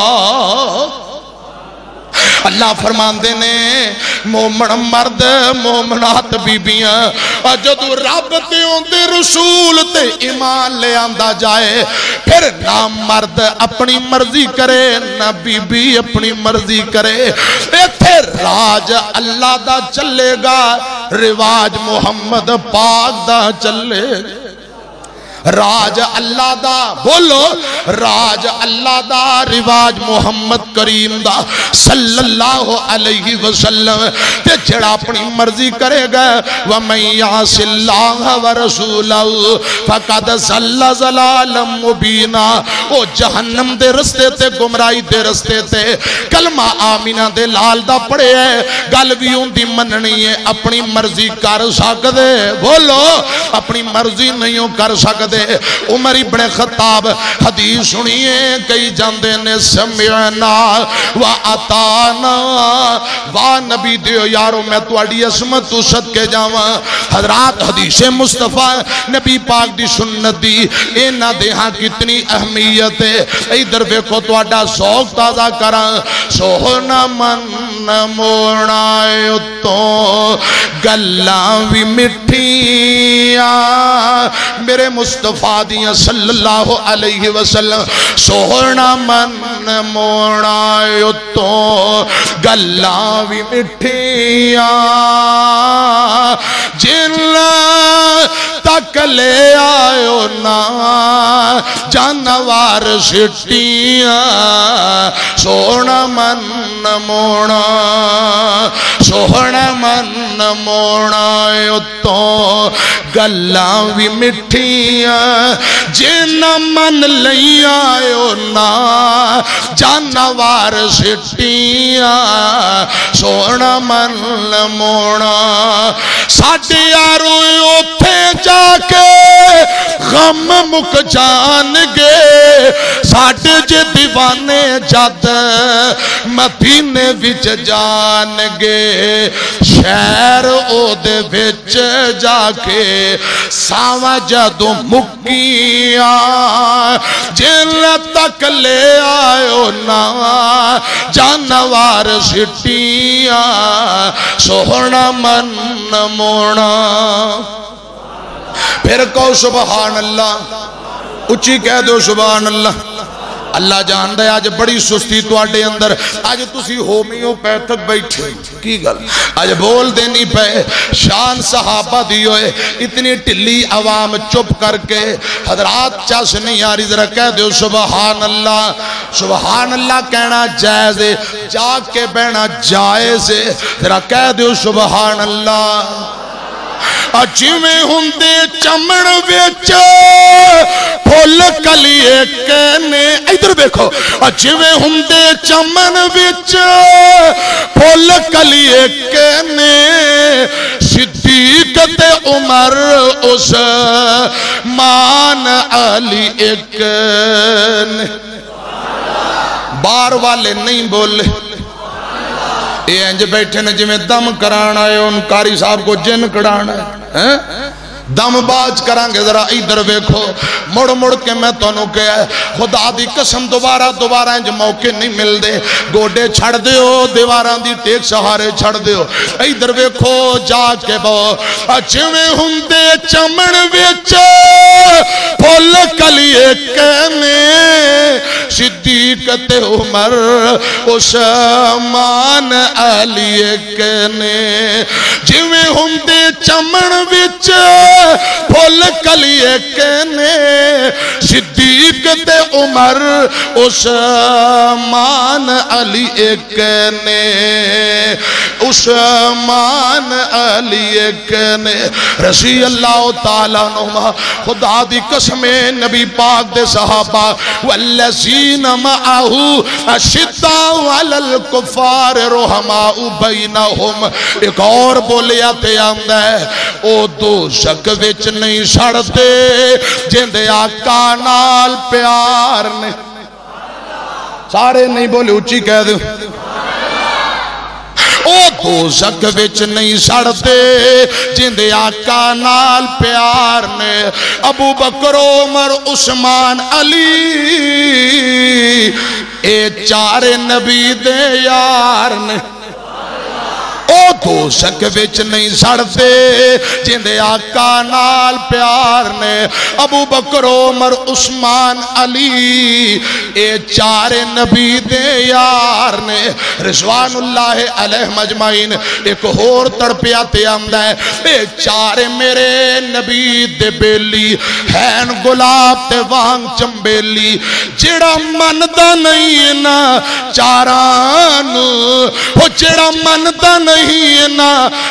اللہ فرمان دینے مومن مرد مومنات بیبیاں اور جدو رب تے اندے رسول تے ایمان لے آندہ جائے پھر نہ مرد اپنی مرضی کرے نہ بی بی اپنی مرضی کرے ایتھے راج اللہ دا چلے گا رواج محمد پاک دا چلے گا راج اللہ دا، بولو راج اللہ دا، رواج محمد کریم دا صلی اللہ علیہ وسلم، تے جڑا اپنی مرضی کرے گا وَمَن يَعْصِ اللَّهَ وَرَسُولَهُ فَقَدْ ضَلَّ ضَلَالًا مُبِينًا، او جہنم دے رستے تے گمراہی دے رستے تے کلمہ آمینہ دے لال دا پڑے ہے، گل بھی ہوں دی مننی ہے، اپنی مرضی کر سکدے، بولو اپنی مرضی نہیں ہو کر سکدے۔ عمر ابن خطاب حدیث سنیے کئی جاندے نے سمعنا وَأَطَعْنَا، واہ نبی دیو یارو میں تواڈی عظمت تو صدقے جاواں، حضرات حدیث مصطفیٰ نبی پاک دی سنت دی اینا دیہاں کتنی اہمیت ہے، ادھر ویکھو تواڈا ذوق تازہ کراں، سوہنا من موڑا تو گلاں وی مٹھیاں میرے مصطفیٰ دیاں صلی اللہ علیہ وسلم، سوہنا من موڑا تو گلاں وی مٹھیاں جن تک لے آئیو نا جانوار سٹیاں، سونا من موڑا سونا من موڑا تو گلاں وی مٹھیاں جن من لئی آئیو نا جانوار سٹیاں، سونا من موڑا ساڑھے یارو اوتھے جا کے غم مک جان گے، ساڑھے جے دیوانے جد مدینے وچ جان گے، شہر او دے وچ جا کے ساواں جدوں مکیاں جن تک لے آئیو نا جانوار سٹیاں، سوہنا من موڑا۔ پھر کہو سبحان اللہ، اچھی کہہ دو سبحان اللہ۔ اللہ جان دے آج بڑی سستی تو آڈے اندر، آج تسی ہومیوں پیتھک بیٹھے کی گل آج بول دینی پہ شان صحابہ دیوئے، اتنی ٹلی عوام چپ کر کے حضرات چاس نہیں آ رہی، ذرا کہہ دو سبحان اللہ۔ سبحان اللہ کہنا جائز ہے، جاگ کے بہنا جائز ہے، ذرا کہہ دو سبحان اللہ۔ اجویں ہوندے چمن وچ پھول کلیے کہنے، ادھر دیکھو اجویں ہوندے چمن وچ پھول کلیے کہنے، صدیق تے عمر عثمان علی ایک نے، بار والے نہیں بولے، یہ انج بیٹھے نے جی میں دم کرانا ہے، ان قاری صاحب کو جن کڑانا ہے، دم باز کرانگے، ذرا ادھر ویکھو مڑ مڑ کے میں تونوں کہا ہے خدا دی قسم دوبارہ دوبارہ انج موقع نہیں مل دے، گوڑے چھڑ دیو دیواراں دی ٹیک سہارے چھڑ دیو، ادھر ویکھو جا کے بو اچھویں ہوندے چمن وچ پھول کلیے کہنے، صدیق تے عمر عثمان علی کہنے، جویں ہوندے چمن وچ پھول کلیے کہنے، صدیق تے عمر عثمان علی کہنے، عثمان علی کہنے، رضی اللہ تعالیٰ عنہ خدا دی قسم نبی پاک دے صحابہ والذین معہو اشداء علی الکفار رحماء بینہم، ایک اور بولیا تے آمدہ ہے او دو شک وچ نہیں سڑتے جندے آقا نال پیار نے، سارے نہیں بولے اچھی کہہ دو، او دو شک وچ نہیں سڑتے جندے آقا نال پیار نے، ابو بکر عمر عثمان علی اے چار نبی دے یار نے، او دو شک وچ نہیں سڑتے جندے آقا نال پیار نے ابو بکر عمر عثمان علی اے چار نبی دے یار نے رضوان اللہ علیہ مجمعین ایک ہور تڑپیا تے آمدہ ہے اے چار میرے نبی دے بیلی ہین گلاب تے وانگ چمبیلی جڑا مندہ نہیں نا چاران وہ جڑا مندہ نہیں نا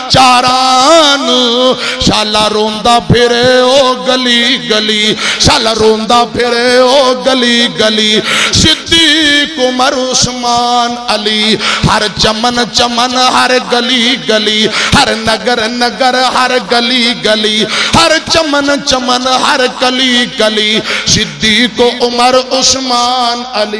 چاران شالا روندہ پھرے او گلی گلی شالا روندہ پھرے او گلی گلی صدیق عمر عثمان علی ہر چمن چمن ہر گلی گلی ہر نگر نگر ہر گلی گلی ہر چمن چمن ہر گلی گلی صدیق عمر عثمان علی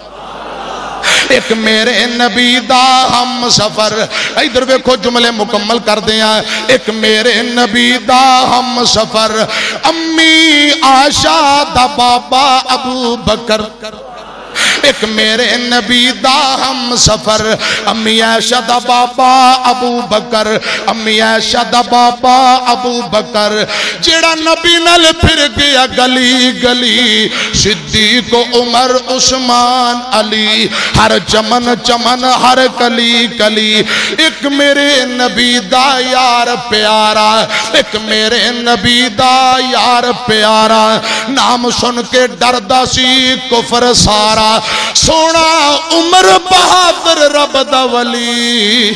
ایک میرے نبی دا ہم سفر ادھر ویکھو جملے مکمل کر دیا ایک میرے نبی دا ہم سفر امی عائشہ دا بابا ابو بکر ایک میرے نبی دا ہم سفر امی عائشہ دا بابا ابو بکر امی عائشہ دا بابا ابو بکر جڑا نبی نال پھر گیا گلی گلی صدیق عمر عثمان علی ہر چمن چمن ہر کلی کلی ایک میرے نبی دا یار پیارا ایک میرے نبی دا یار پیارا نام سن کے ڈردا سی کفر سارا سونا عمر بہادر رب دا ولی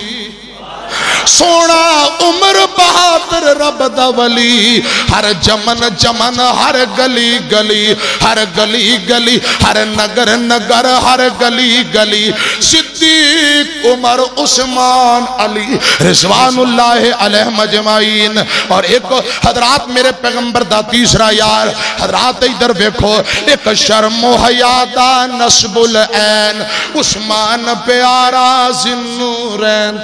سونا عمر بہادر رب دا ولی ہر جمن جمن ہر گلی گلی ہر گلی گلی ہر نگر نگر ہر گلی گلی صدیق عمر عثمان علی رضوان اللہ علیہ مجمعین اور ایک حضرات میرے پیغمبر دا تیسرا یار حضرات ادھر بیکھو ایک شرم و حیا دا نصب العین عثمان پیارا ذنورین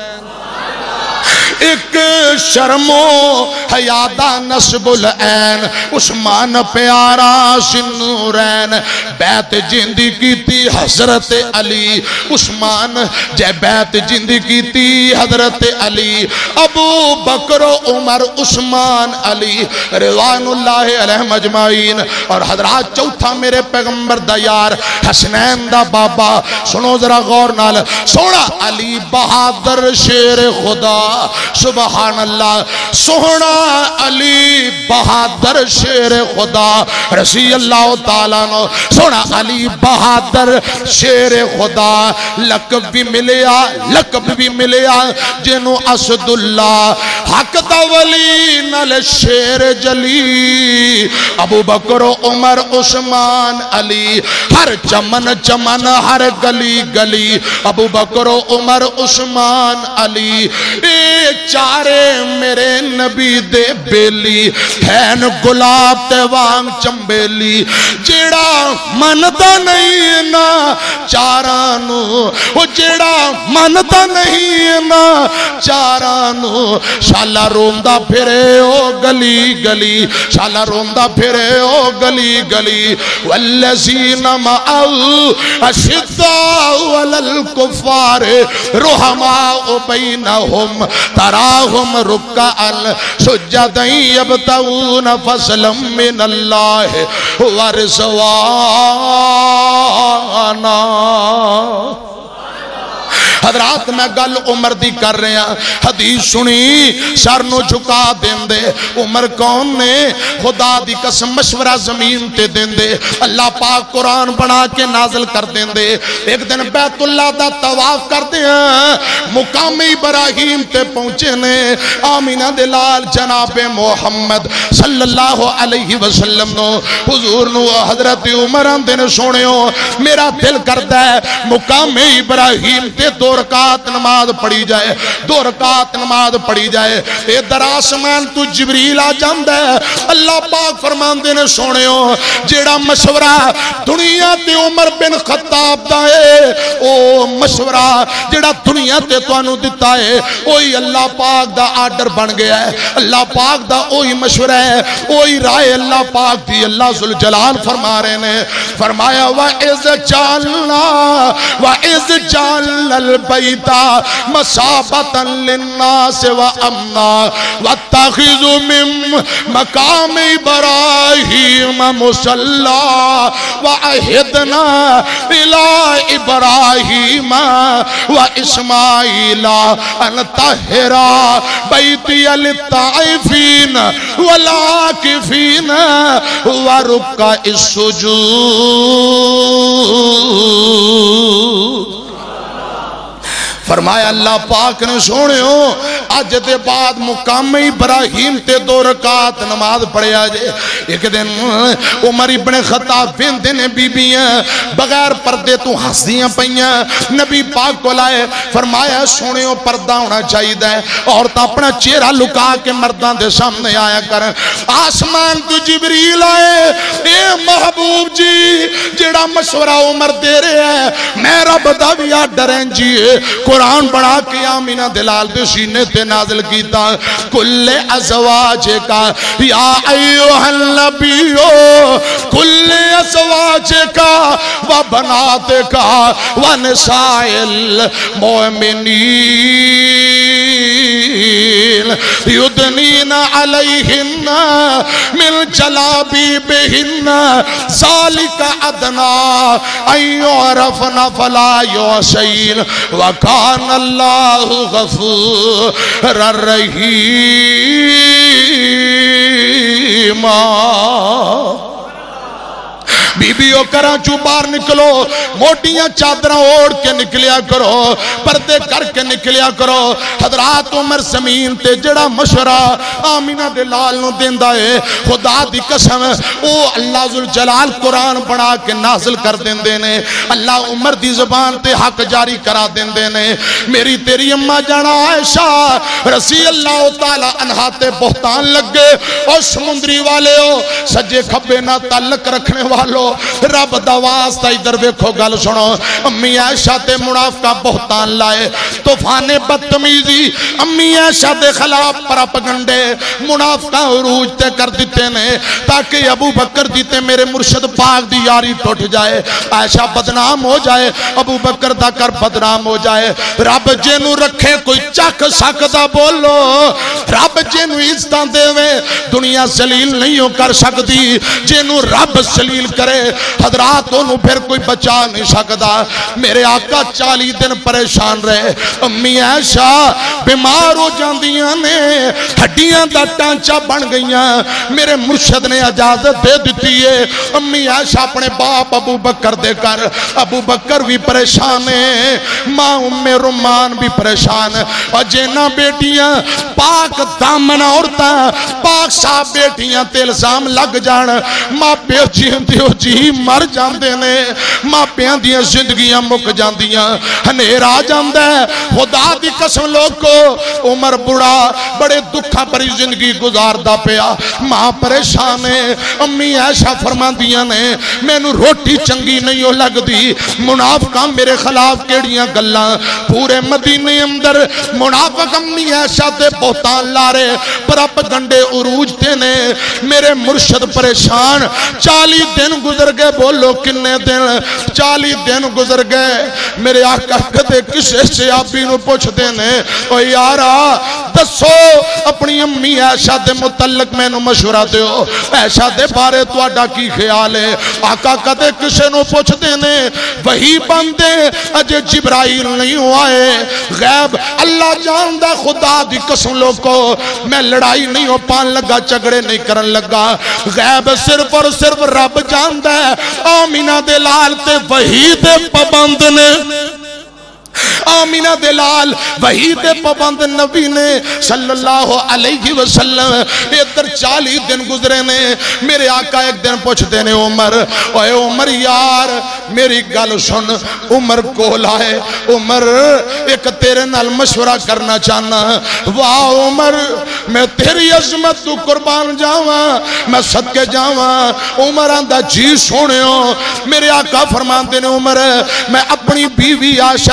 ایک شرم و حیا دا نصب العین عثمان پیارا ذنورین بیعت جندی کی تی حضرت علی عثمان جے بیعت جندی کی تی حضرت علی ابو بکر و عمر عثمان علی رضوان اللہ علیہ مجمعین اور حضرات چوتھا میرے پیغمبر دا یار حسنین دا بابا سنو ذرا غور نال سونا علی بہادر شیر خدا سبحان اللہ سونا علی بہادر شیر خدا رضی اللہ تعالیٰ نو سونا علی بہادر شیر خدا لقب بھی ملیا لقب بھی ملیا جنو اسد اللہ حق دا ولی نل شیر جلی ابو بکر و عمر عثمان علی ہر چمن چمن ہر گلی گلی ابو بکر و عمر عثمان علی اے چارے میرے نبی دے بیلی ہین گلاب تے وانگ چمبیلی جیڑا منتا نہیں نا چارانو وہ جیڑا منتا نہیں نا چارانو شالا روندہ پھرے او گلی گلی شالا روندہ پھرے او گلی گلی والذین معاو اشداء علی الکفار رحماء بینہم تراہم رکعن سجدن یبتغون فضلا من اللہ ورضوانا حضرات میں گل عمر دی کر رہے ہیں حدیث سنی سر نو جھکا دین دے عمر کون نے خدا دی قسم مشورہ زمین تے دین دے اللہ پاک قرآن بنا کے نازل کر دین دے ایک دن بیت اللہ دا طواف کر دے ہیں مقام ابراہیم تے پہنچے نے آمینہ دلال جناب محمد صلی اللہ علیہ وسلم نو حضور نو حضرت عمر دن سونے ہو میرا دل کرتا ہے مقام ابراہیم تے دو رکعت نماز پڑھی جائے دو رکعت نماز پڑھی جائے اے در آسمان تو جبریل آ جاندہ ہے اللہ پاک فرماندے نے سونے ہو جیڑا مشورہ دنیا تے عمر بن خطاب دا ہے او مشورہ جیڑا دنیا تے تو انو دیتا ہے اوہی اللہ پاک دا آرڈر بن گیا ہے اللہ پاک دا اوہی مشورہ ہے اوہی رائے اللہ پاک دی اللہ ذوالجلال فرما رہے نے فرمایا وَإِذْ جَعَلْنَا وَإِذْ جَعَلْنَا البيت مثابة للناس وأمنا واتخذوا من مقام إبراهيم مصلى وعهدنا إلى إبراهيم وإسماعيل أن طهر بيتي للطائفين والعاكفين وركع السجود. فرمایا اللہ پاک نے سونے ہو آج دے بعد مقام ابراہیم تے دو رکعت نماز پڑھے آجے. ایک دن عمر ابن خطاب بیندے نے بی بیاں بغیر پردے تو ہنس دیاں پئیاں نبی پاک کو لائے. فرمایا سونے ہو پردہ ہونا چاہیے ہے اور تا اپنا چہرہ لکا کے مردان دے سامنے آیا کریں. آسمان تو جبریل آئے اے محبوب جی جیڑا مشورہ عمر دے رہے ہیں میرا بداویہ ڈریں جی قرآن بڑھا کے آمینہ دلال دے سینے تے نازل کیتا کل ازواج کا یا ایوہ النبیو کل ازواج کا و بنات کا و نسائل مومنین یدنین علیہن من جلابی بہن ذالک ادنا ایعرفن فلا یوسین وکان اللہ غفور الرحیم. بی بیو کراں چو بار نکلو موٹیاں چادرہ اوڑ کے نکلیا کرو پردے کر کے نکلیا کرو. حضرات عمر زمین تے جڑا مشورہ آمینہ دلال نو دیندہ ہے خدا دی قسم او اللہ ذوالجلال قرآن بڑھا کے نازل کر دیندے نے. اللہ عمر دی زبان تے حق جاری کرا دیندے نے. میری تیری اممہ جانا عائشہ رضی اللہ تعالی عنہ تے بہتان لگ گئے اور سمندری والے ہو سجے کھبے نہ تعلق رکھنے والوں رب دواز تا ادھر بیکھو گل سنو. امی عائشہ تے منافقہ بہتان لائے طوفان بدتمیزی امی عائشہ دے خلاف پراپگنڈے منافقہ عروج تے کر دیتے نے تاکہ ابو بکر دیتے میرے مرشد پاک دی یاری ٹوٹ جائے عائشہ بدنام ہو جائے ابو بکر دا کر بدنام ہو جائے. رب جنو رکھے کوئی چک سکتا بولو رب جنو عزتاں دے وے دنیا ذلیل نہیں ہو کر سکتی. جنو رب ذلیل کرے حضرات انہوں پھر کوئی بچا نہیں سکتا. میرے آقا چالی دن پریشان رہے. امی عائشہ بیمار ہو جاندیاں نے ہڈیاں دا ٹانچہ بن گئیاں میرے مرشد نے اجازت دے دیتی ہے. امی عائشہ اپنے باپ ابو بکر دے کر ابو بکر بھی پریشان ہے ماں ام رمان بھی پریشان اور جینا بیٹیاں پاک دامن عورتاں پاک صاحب بیٹیاں تے الزام لگ جان ماں پیو جیندیو جی مر جاندے نے ماں پیاں دیاں زندگیاں مک جاندیاں ہنیر آ جاندے. خدا دی قسم لوگ کو عمر بڑا بڑے دکھا پری زندگی گزار دا پیا ماں پریشان ہے. امی عائشہ فرمان دیاں نے میں نو روٹی چنگی نہیں ہو لگ دی منافقہ میرے خلاف کیڑیاں گلاں پورے مدینے اندر منافق امی عائشہ تے بہتان لارے پراپگنڈے عروج تے نے میرے مرشد پریشان. چالی دن گزر گئے بولو کنے دن چالی دن گزر گئے میرے آقا کدے کسے سے آبی نو پوچھ دینے او یارا دسو اپنی امی عائشہ دے متعلق میں نو مشورہ دے ہو عائشہ دے بارے تو اڈا کی خیال ہے. آقا کدے کسے نو پوچھ دینے وہی بندے اجے جبرائیل نہیں ہوئے غیب اللہ جاندہ. خدا دی قسم لوگ کو میں لڑائی نہیں ہو پان لگا چگڑے نہیں کرن لگا غیب صرف اور صرف رب جاندہ ہے. آمینہ دلال تے وہی دے پابند نے آمینہ دلال وہی دے پابند نبی نے صلی اللہ علیہ وسلم ادھر چالی دن گزرے نے. میرے آقا ایک دن پوچھ دینے عمر اوے عمر یار میری گل سن. عمر کو لائے عمر ایک تیرے نال مشورہ کرنا چاہنا. واہ عمر میں تیری عظمت تو قربان جاواں میں صدقے جاواں. عمر آندہ جی سونے ہو. میرے آقا فرمان دینے عمر میں اپنی بیوی عائشہ دے متعلق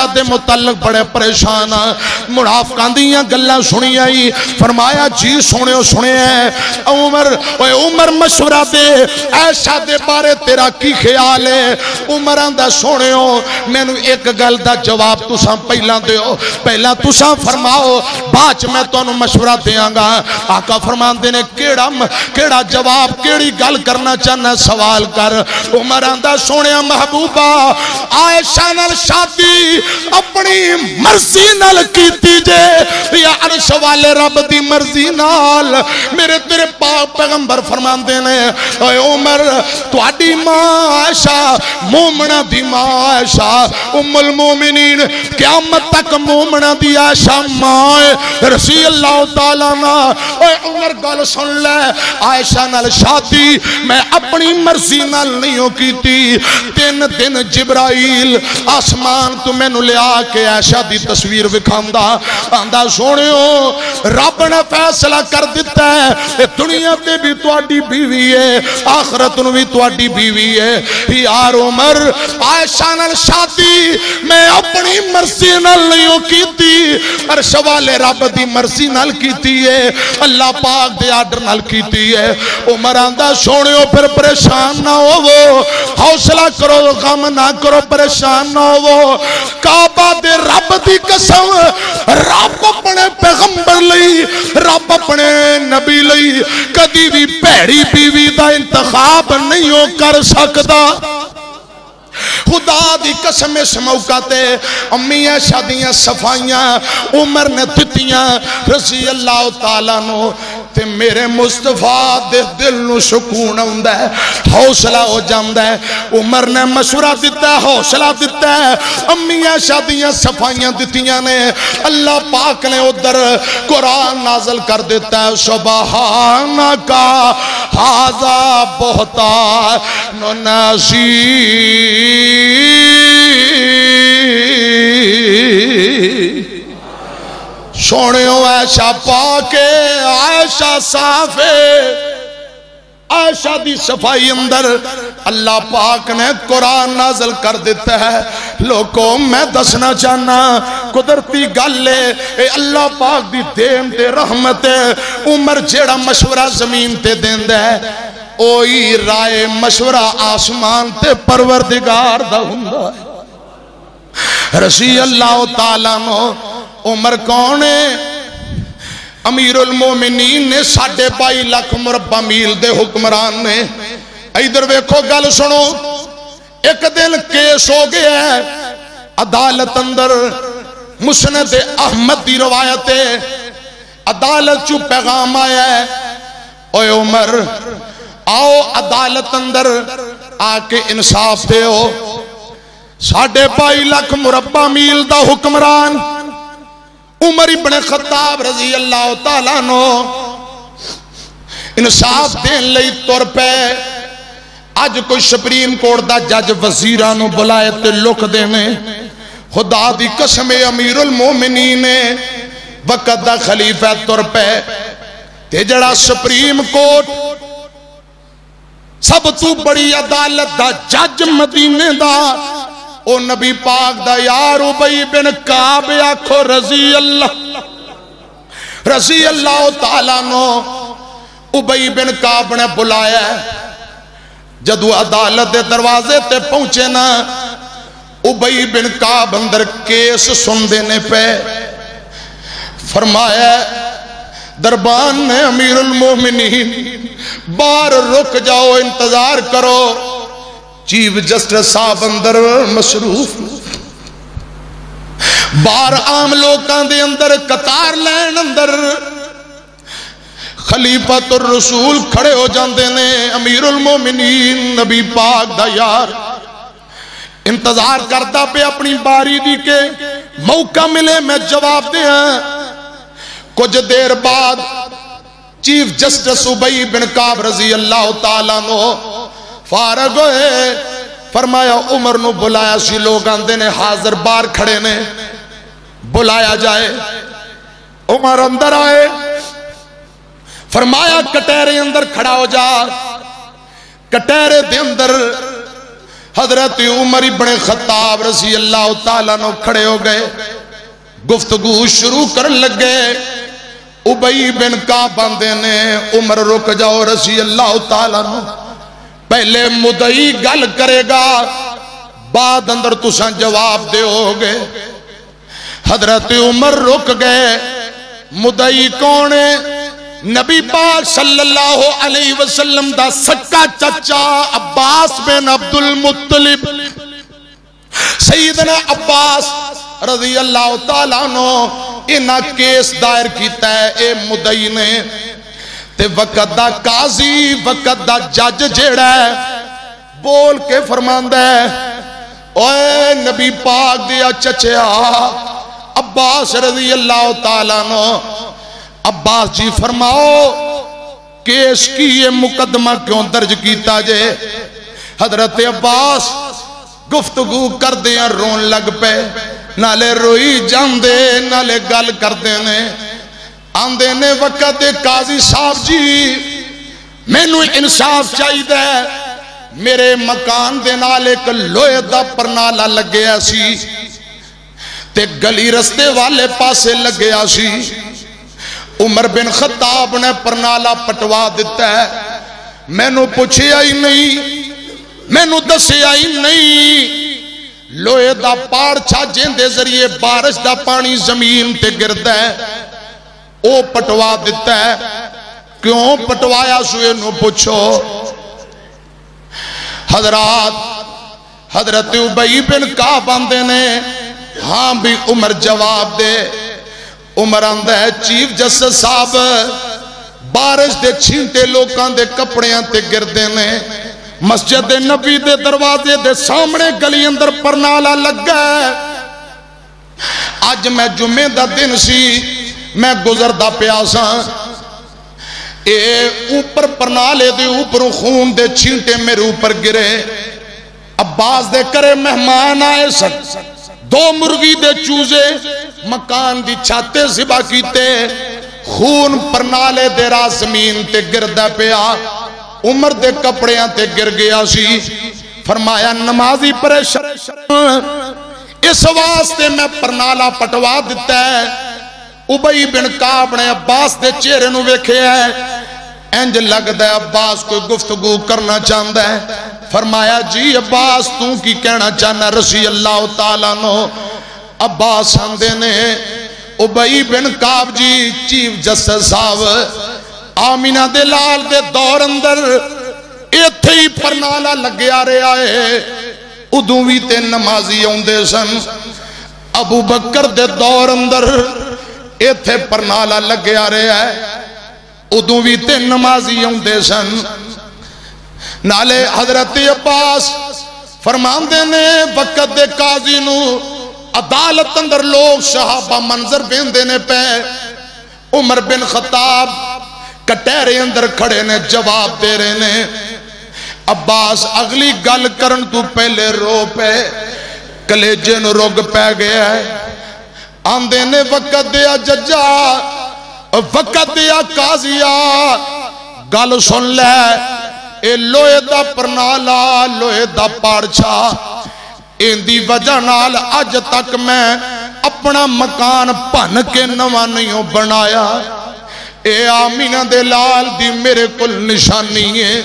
متعلق بڑے پریشان منافقاں دیاں گلاں سنی آئی فرمایا جی سنیو سنے ہیں عمر اوے عمر مشورہ دے عائشہ دے بارے تیرا کی خیال ہے عمر آندا سنیو مینوں ایک گل دا جواب تساں پہلا دیو پہلا تساں فرماؤ بعد میں تانوں مشورہ دیاں گا آقا فرماندے نے کیڑا کیڑا جواب کیڑی گل کرنا چاہنا سوال کر عمر آندا سونیا محبوبہ عائشہ نال شادی اپنی مرضی نال کیتی جے یا عرش والے رب دی مرضی نال میرے تیرے پاک پیغمبر فرماندے نے اے عمر تواڈی ماں عائشہ مومنہ دی ماں عائشہ ام المومنین قیامت تک مومنہ دی عائشہ ماں رضی اللہ تعالیٰ نا اے عمر گل سن لے عائشہ نال شادی میں اپنی مرضی نال نہیں ہو کی تھی تین دن جبرائیل آسمان تو میں نو لیا کے عائشہ دی تصویر وکھاندا آندہ سونیو رب نے فیصلہ کر دیتا ہے دنیا تے بھی تواڈی بیوی ہے آخرت نو بھی تواڈی بیوی ہے یار عمر عائشہ نال شادی میں اپنی مرضی نال نہیں ہو کی تھی عرش والے رب دی مرضی نال کیتی ہے اللہ پاک دے آرڈر نال کیتی ہے عمر آندا سونیو پھر پریشان نہ ہو وہ حوصلہ کرو غم نہ کرو پریشان نہ ہو کعبہ دے رب دی قسم رب اپنے پیغمبر لئی رب اپنے نبی لئی کدی بھی پیڑی بیوی دا انتخاب نہیں ہو کر سکتا خدا دی قسم اس موقع تے امیاں شادیاں صفائیاں عمر نے دتیاں رضی اللہ تعالیٰ نو تے میرے مصطفیٰ دے دل نو سکون ہوندا ہے حوصلہ ہو جاندا ہے عمر نے مشورہ دیتا ہے حوصلہ دیتا ہے امیاں شادیاں صفائیاں دتیاں نے اللہ پاک نے ادھر قرآن نازل کر دیتا ہے سبحانکا ھذا بہتان عظیم سونیو عائشہ پاکے عائشہ صافے عائشہ دی صفائی اندر اللہ پاک نے قرآن نازل کر دیتا ہے لوگوں میں دسنا چاہنا قدرتی گل ہے اے اللہ پاک دی دین تے رحمت ہے عمر جیڑا مشورہ زمین تے دیندہ ہے اوئی رائے مشورہ آسمان تے پروردگار دا ہوندا ہے رضی اللہ تعالیٰ نو عمر کون ہے امیر المومنین نے ساڑھے بائی لاکھ مربع میل دے حکمران نے ادھر ویکھو گل سنو ایک دن کیس ہو گیا ہے عدالت اندر مسند احمد دی روایت ہے عدالت چو پیغام آیا ہے اوے عمر آؤ عدالت اندر آکے انصاف دے ہو ساڑھے بائی لاکھ مربع میل دا حکمران عمر ابن خطاب رضی اللہ تعالیٰ نو انصاف دین لئی طور پہ آج کوئی سپریم کورٹ دا جج وزیرانو بلائے تے لکھ دینے خدا دی قسم امیر المومنین وقت دا خلیفہ طور پہ تے جڑا سپریم کورٹ سب تو بڑی عدالت دا جج مدینے دا او نبی پاک دا یار ابی بن کعب آکھو رضی اللہ رضی اللہ تعالیٰ نو ابی بن کعب نے بلایا جدو عدالت دے دروازے تے پہنچے نا ابی بن کعب اندر کیس سن دینے پہ فرمایا دربان نے امیر المومنین بار رک جاؤ انتظار کرو چیف جسٹس صاحب اندر مصروف بار عام لوکاں دے اندر قطار لین اندر خلیفۃ الرسول کھڑے ہو جاندے نے امیر المومنین نبی پاک دا یار انتظار کرتا پہ اپنی باری دی کے موقع ملے میں جواب دے ہیں کچھ دیر بعد چیف جسٹس ابی بن کعب رضی اللہ تعالیٰ نو فارغ ہوئے فرمایا عمر نو بلایا سی لوگ آندے نے حاضر بار کھڑے نے بلایا جائے عمر اندر آئے فرمایا کٹیرے اندر کھڑا ہو جا کٹیرے دے اندر حضرت عمر ابن خطاب رضی اللہ تعالیٰ نو کھڑے ہو گئے، گفتگو شروع کر لگے۔ ابئی بن کعب باندے نے عمر رک جاؤ رضی اللہ تعالیٰ نو، پہلے مدعی گل کرے گا بعد اندر تساں جواب دے ہوگے۔ حضرت عمر رک گئے۔ مدعی کون ہے؟ نبی پاک صلی اللہ علیہ وسلم دا سکا چچا عباس بن عبد المطلب، سیدنا عباس رضی اللہ تعالیٰ عنہ انہا کیس دائر کیتا ہے اے مدعی نے، تے وقت دا قاضی وقت دا جج جیڑا ہے بول کے فرماندہ ہے، اوے نبی پاک دیا چچیا عباس رضی اللہ تعالیٰ عنہ، عباس جی فرماؤ کیس کی یہ مقدمہ کیوں درج کیتا جے؟ حضرت عباس گفتگو کر دیا رون لگ پے، نالے روئی جان دے نالے گل کر دینے آندے نے وقت دے قاضی صاحب جی میں نو انصاف چاہی دے، میرے مکان دے نالے ایک لوہے دا پرنالا لگیا سی تے گلی رستے والے پاسے لگیا سی، عمر بن خطاب نے پرنالا پٹوا دیتا ہے، میں نو پوچھے آئی نہیں، میں نو دسے آئی نہیں، لوہے دا پاڑ چھا جن دے ذریعے بارش دا پانی زمین تے گردا ہے او پٹوا دیتا ہے، کیوں پٹوایا سوئے نو پوچھو۔ حضرات حضرت ابئی بن کعب آندے نے ہاں بھی عمر جواب دے، عمر آندہ ہے چیف جسٹس صاحب بارش دے چھینٹے لوکاں دے کپڑیاں تے گردے نے، مسجد نبی دے دروازے دے سامنے گلی اندر پرنالا لگ گئے، آج میں جمعہ دا دن سی میں گزر دا پیاسا، اے اوپر پرنالے دے اوپر خون دے چھینٹے میرے اوپر گرے، عباس دے کرے مہمان آئے سک دو مرغی دے چوزے مکان دی چھاتے زبا کیتے، خون پرنالے دے راہ زمین تے گردہ پیا، عمر دے کپڑیاں تے گر گیا سی، فرمایا نمازی پریشان اس واسطے میں پرنالا پٹوا دیتا ہے۔ ابئی بن کعب نے عباس دے چہرے نو ویکھے ہے، انج لگ دے عباس کوئی گفتگو کرنا چاہندہ ہے، فرمایا جی عباس تو کی کہنا چاہنا رضی اللہ تعالیٰ نو؟ عباس ہندے نے ابئی بن کعب جی چیف جسٹس صاحب آمینہ دے لال دے دور اندر ایتھے ہی پرنالا لگیا رہے آئے، ادووی تے نمازی ہوندے سن، ابو بکر دے دور اندر ایتھے پرنالا لگیا رہے آئے، ادووی تے نمازی ہوندے سن، نالے حضرت عباس فرماندے نے وقت دے قاضی نو عدالت اندر لوگ صحابہ منظر بیندے نے پہ، عمر بن خطاب کٹیرے اندر کھڑے نے جواب دے رہے نے، عباس اگلی گل کرن تو پہلے رو پہ کلیجے نو روگ پہ گیا ہے، آندے نے وقت دیا ججا وقت دیا قاضیا گل سن لے، اے لوہے دا پرنالا لوہے دا پارچا ان دی وجہ نال اج تک میں اپنا مکان پن کے نواں نہیں بنایا، اے آمینہ دے لال دی میرے کل نشانی ہے،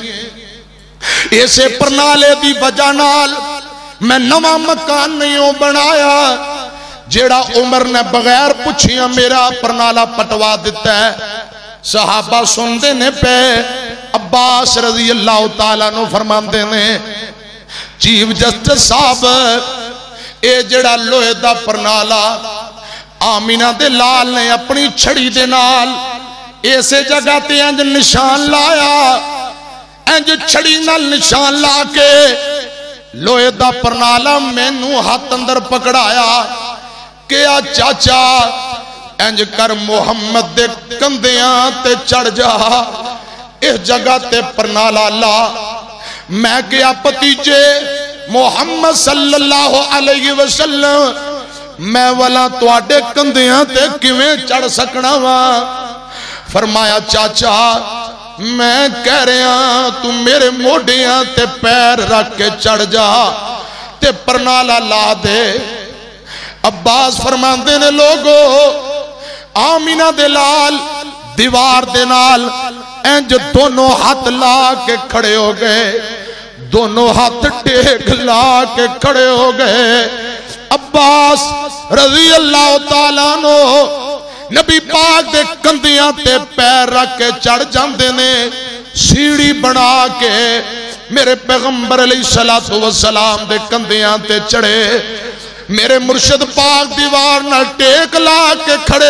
ایسے پرنالے دی وجہ نال میں نواں مکان نہیں بنایا، جیڑا عمر نے بغیر پوچھیاں میرا پرنالا پٹوا دیتا ہے۔ صحابہ سن دے نے پہ عباس رضی اللہ تعالیٰ نو فرمان دے نے چیف جسٹس صاحب اے جڑا لوہے دا پرنالا آمینہ دے لال نے اپنی چھڑی دے نال ایسے جگہ تے انج نشان لایا، انج چھڑی نال نشان لا کے لوہے دا پرنالا میں نو ہاتھ اندر پکڑایا کہ آ چاچا انج کر محمد دے کندیاں تے چڑھ جا، اس جگہ تے پرنالا لا، میں کیا پتیجے محمد صلی اللہ علیہ وسلم میں والا تواڈے کندیاں تے کیویں چڑھ سکنا وا؟ فرمایا چاچا میں کہہ رہا تو میرے موڈیاں تے پیر رکھ کے چڑھ جا تے پرنالا لا دے۔ عباس فرماندے نے لوگو آمینہ دے لال دیوار دے نال انج دونوں ہاتھ لا کے کھڑے ہو گئے، دونوں ہاتھ ٹیک لا کے کھڑے ہو گئے۔ عباس رضی اللہ تعالیٰ عنہ نبی پاک دے کندیاں تے پیر رکھ کے چڑھ جاندے نے، سیڑھی بنا کے میرے پیغمبر علیہ السلام دے کندیاں تے چڑھے۔ میرے مرشد پاک دیوار نہ ٹیک لا کے کھڑے۔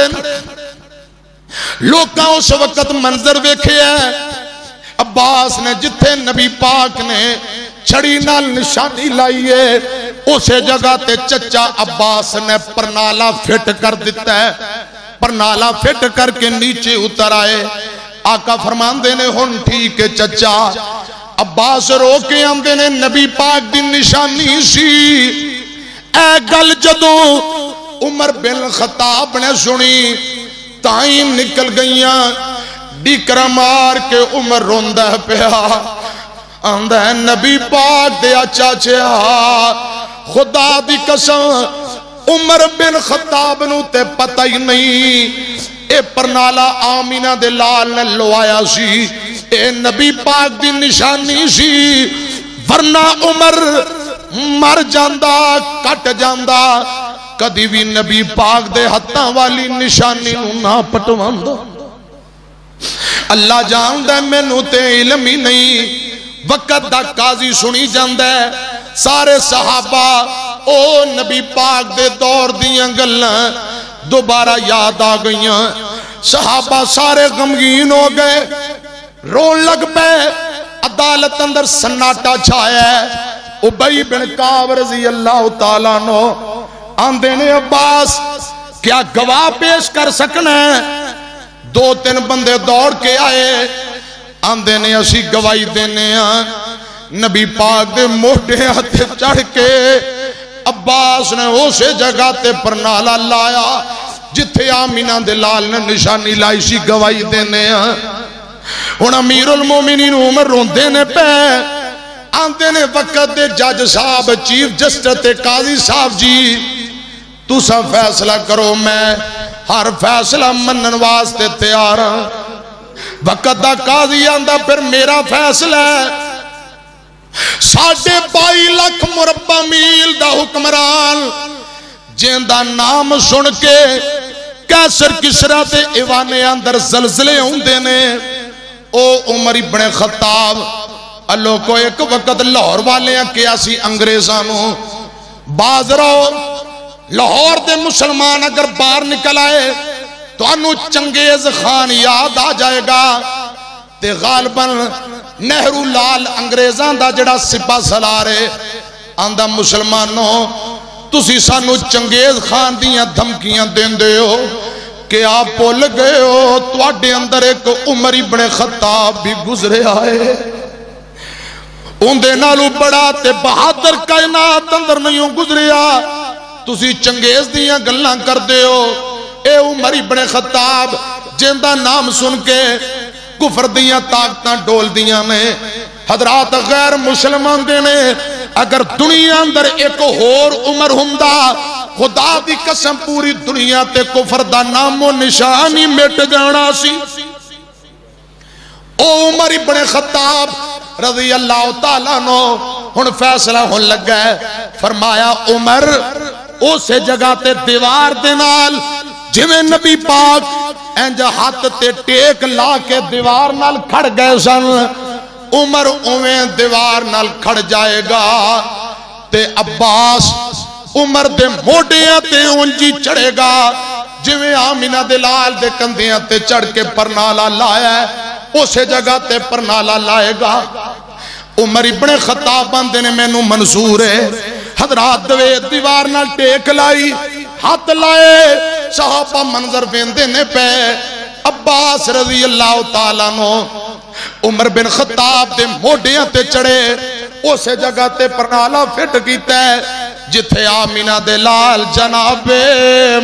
لوکاں اس وقت منظر ویکھے ہے، عباس نے جتھے نبی پاک نے چھڑی نال نشانی لائیے اسے جگہ تے چچا عباس نے پرنالا فٹ کر دیتا ہے۔ پرنالا فٹ کر کے نیچے اتر آئے۔ آقا فرماندے نے ہن ٹھیک ہے چچا۔ عباس رو کے آندے نے نبی پاک دی نشانی سی۔ اے گل جدوں عمر بن خطاب نے سنی تائیں نکل گئیاں، ڈیکرا مار کے عمر روندہ پیا، آندہ ہے نبی پاک دیا چاچیا خدا دی قسم عمر بن خطاب نو تے پتہ ہی نہیں اے پرنالا آمینہ دے لال نے لوایا سی، اے نبی پاک دی نشانی سی، ورنہ عمر مر جاندہ کٹ جاندہ کدی بھی نبی پاک دے ہتھاں والی نشانی نو نہ پٹواندہ۔ اللہ جاندہ میں نو تے علم ہی نہیں۔ وقت دا قاضی سنی جاندہ ہے، سارے صحابہ او نبی پاک دے دور دیاں گلاں دوبارہ یاد آ گئیاں۔ صحابہ سارے غمگین ہو گئے، رون لگ پے، عدالت اندر سناٹا چھایا ہے۔ ابی بن کعب رضی اللہ تعالیٰ عنہ آندے نے عباس کیا گواہ پیش کر سکنا ہے؟ دو تین بندے دوڑ کے آئے، آندے نے اسی گواہی دینے ہیں۔ نبی پاک دے موٹے ہاتھے چڑھ کے عباس نے اسے جگہ تے پرنالا لایا جتھے آمینہ دے لال نے نشانی لائی سی گواہی دینے ہیں۔ ہن امیر المومنین عمر روندے نے پہ آندے نے وقت دے جج صاحب چیف جسٹس تے قاضی صاحب جی تُسا فیصلہ کرو، میں ہر فیصلہ منن واسطے تیار ہاں۔ وقت دا قاضی آندہ پھر میرا فیصلہ ہے، ساڑھے بائی لاکھ مربع میل دا حکمران جن دا نام سن کے کیسر کسرا تے ایوانے اندر زلزلے ہوندے نے، او عمر ابن خطاب اللہ کو ایک وقت لاہور والے ہیں کیا سی انگریزانوں باز رہو، لاہور دے مسلمان اگر باہر نکل آئے تو انو چنگیز خان یاد آ جائے گا، تے غالباً نہرو لال انگریزان دا جڑا سپا سلارے آندہ مسلمانوں تسی سانو چنگیز خان دیاں دھمکیاں دین دے ہو کہ آپ بھول گئے ہو تواڈے اندر ایک عمر ابن خطاب بھی گزرے آئے، اندے نالو بڑا تے بہادر کائنات اندر نہیں گزریا، تسی چنگیز دیاں گلاں کر دے ہو۔ اے عمر ابن خطاب جن دا نام سن کے کفر دیاں طاقتاں ڈول دیاں نے، حضرات غیر مسلمان دے نے، اگر دنیا اندر ایک اور عمر ہندہ خدا دی قسم پوری دنیا تے کفر دا نام و نشانی مٹ جانا سی۔ او عمر ابن خطاب رضی اللہ تعالیٰ عنہ ہن فیصلہ ہن لگا ہے، فرمایا عمر اسے جگہ تے دیوار دے نال جویں نبی پاک انجا ہاتھ تے ٹیک لا کے دیوار نال کھڑ گئے سن، عمر اویں دیوار نال کھڑ جائے گا تے عباس عمر دے موڈیاں تے اونجی چڑھے گا جویں آمینہ دے لال دے کندیاں تے چڑھ کے پرنالا لایا ہے اسے جگہ تے پرنالا لائے گا۔ عمر ابن خطاب بندے نے میں نو منظور ہے، حضرات دوے دیوار نال ٹیک لائی ہاتھ لائے، صحابہ منظر ویندے نے پہ، عباس رضی اللہ تعالیٰ نو عمر بن خطاب دے موڈیاں تے چڑھے اسے جگہ تے پرنالا فٹ کیتا ہے جتھے آمینہ دے لال جناب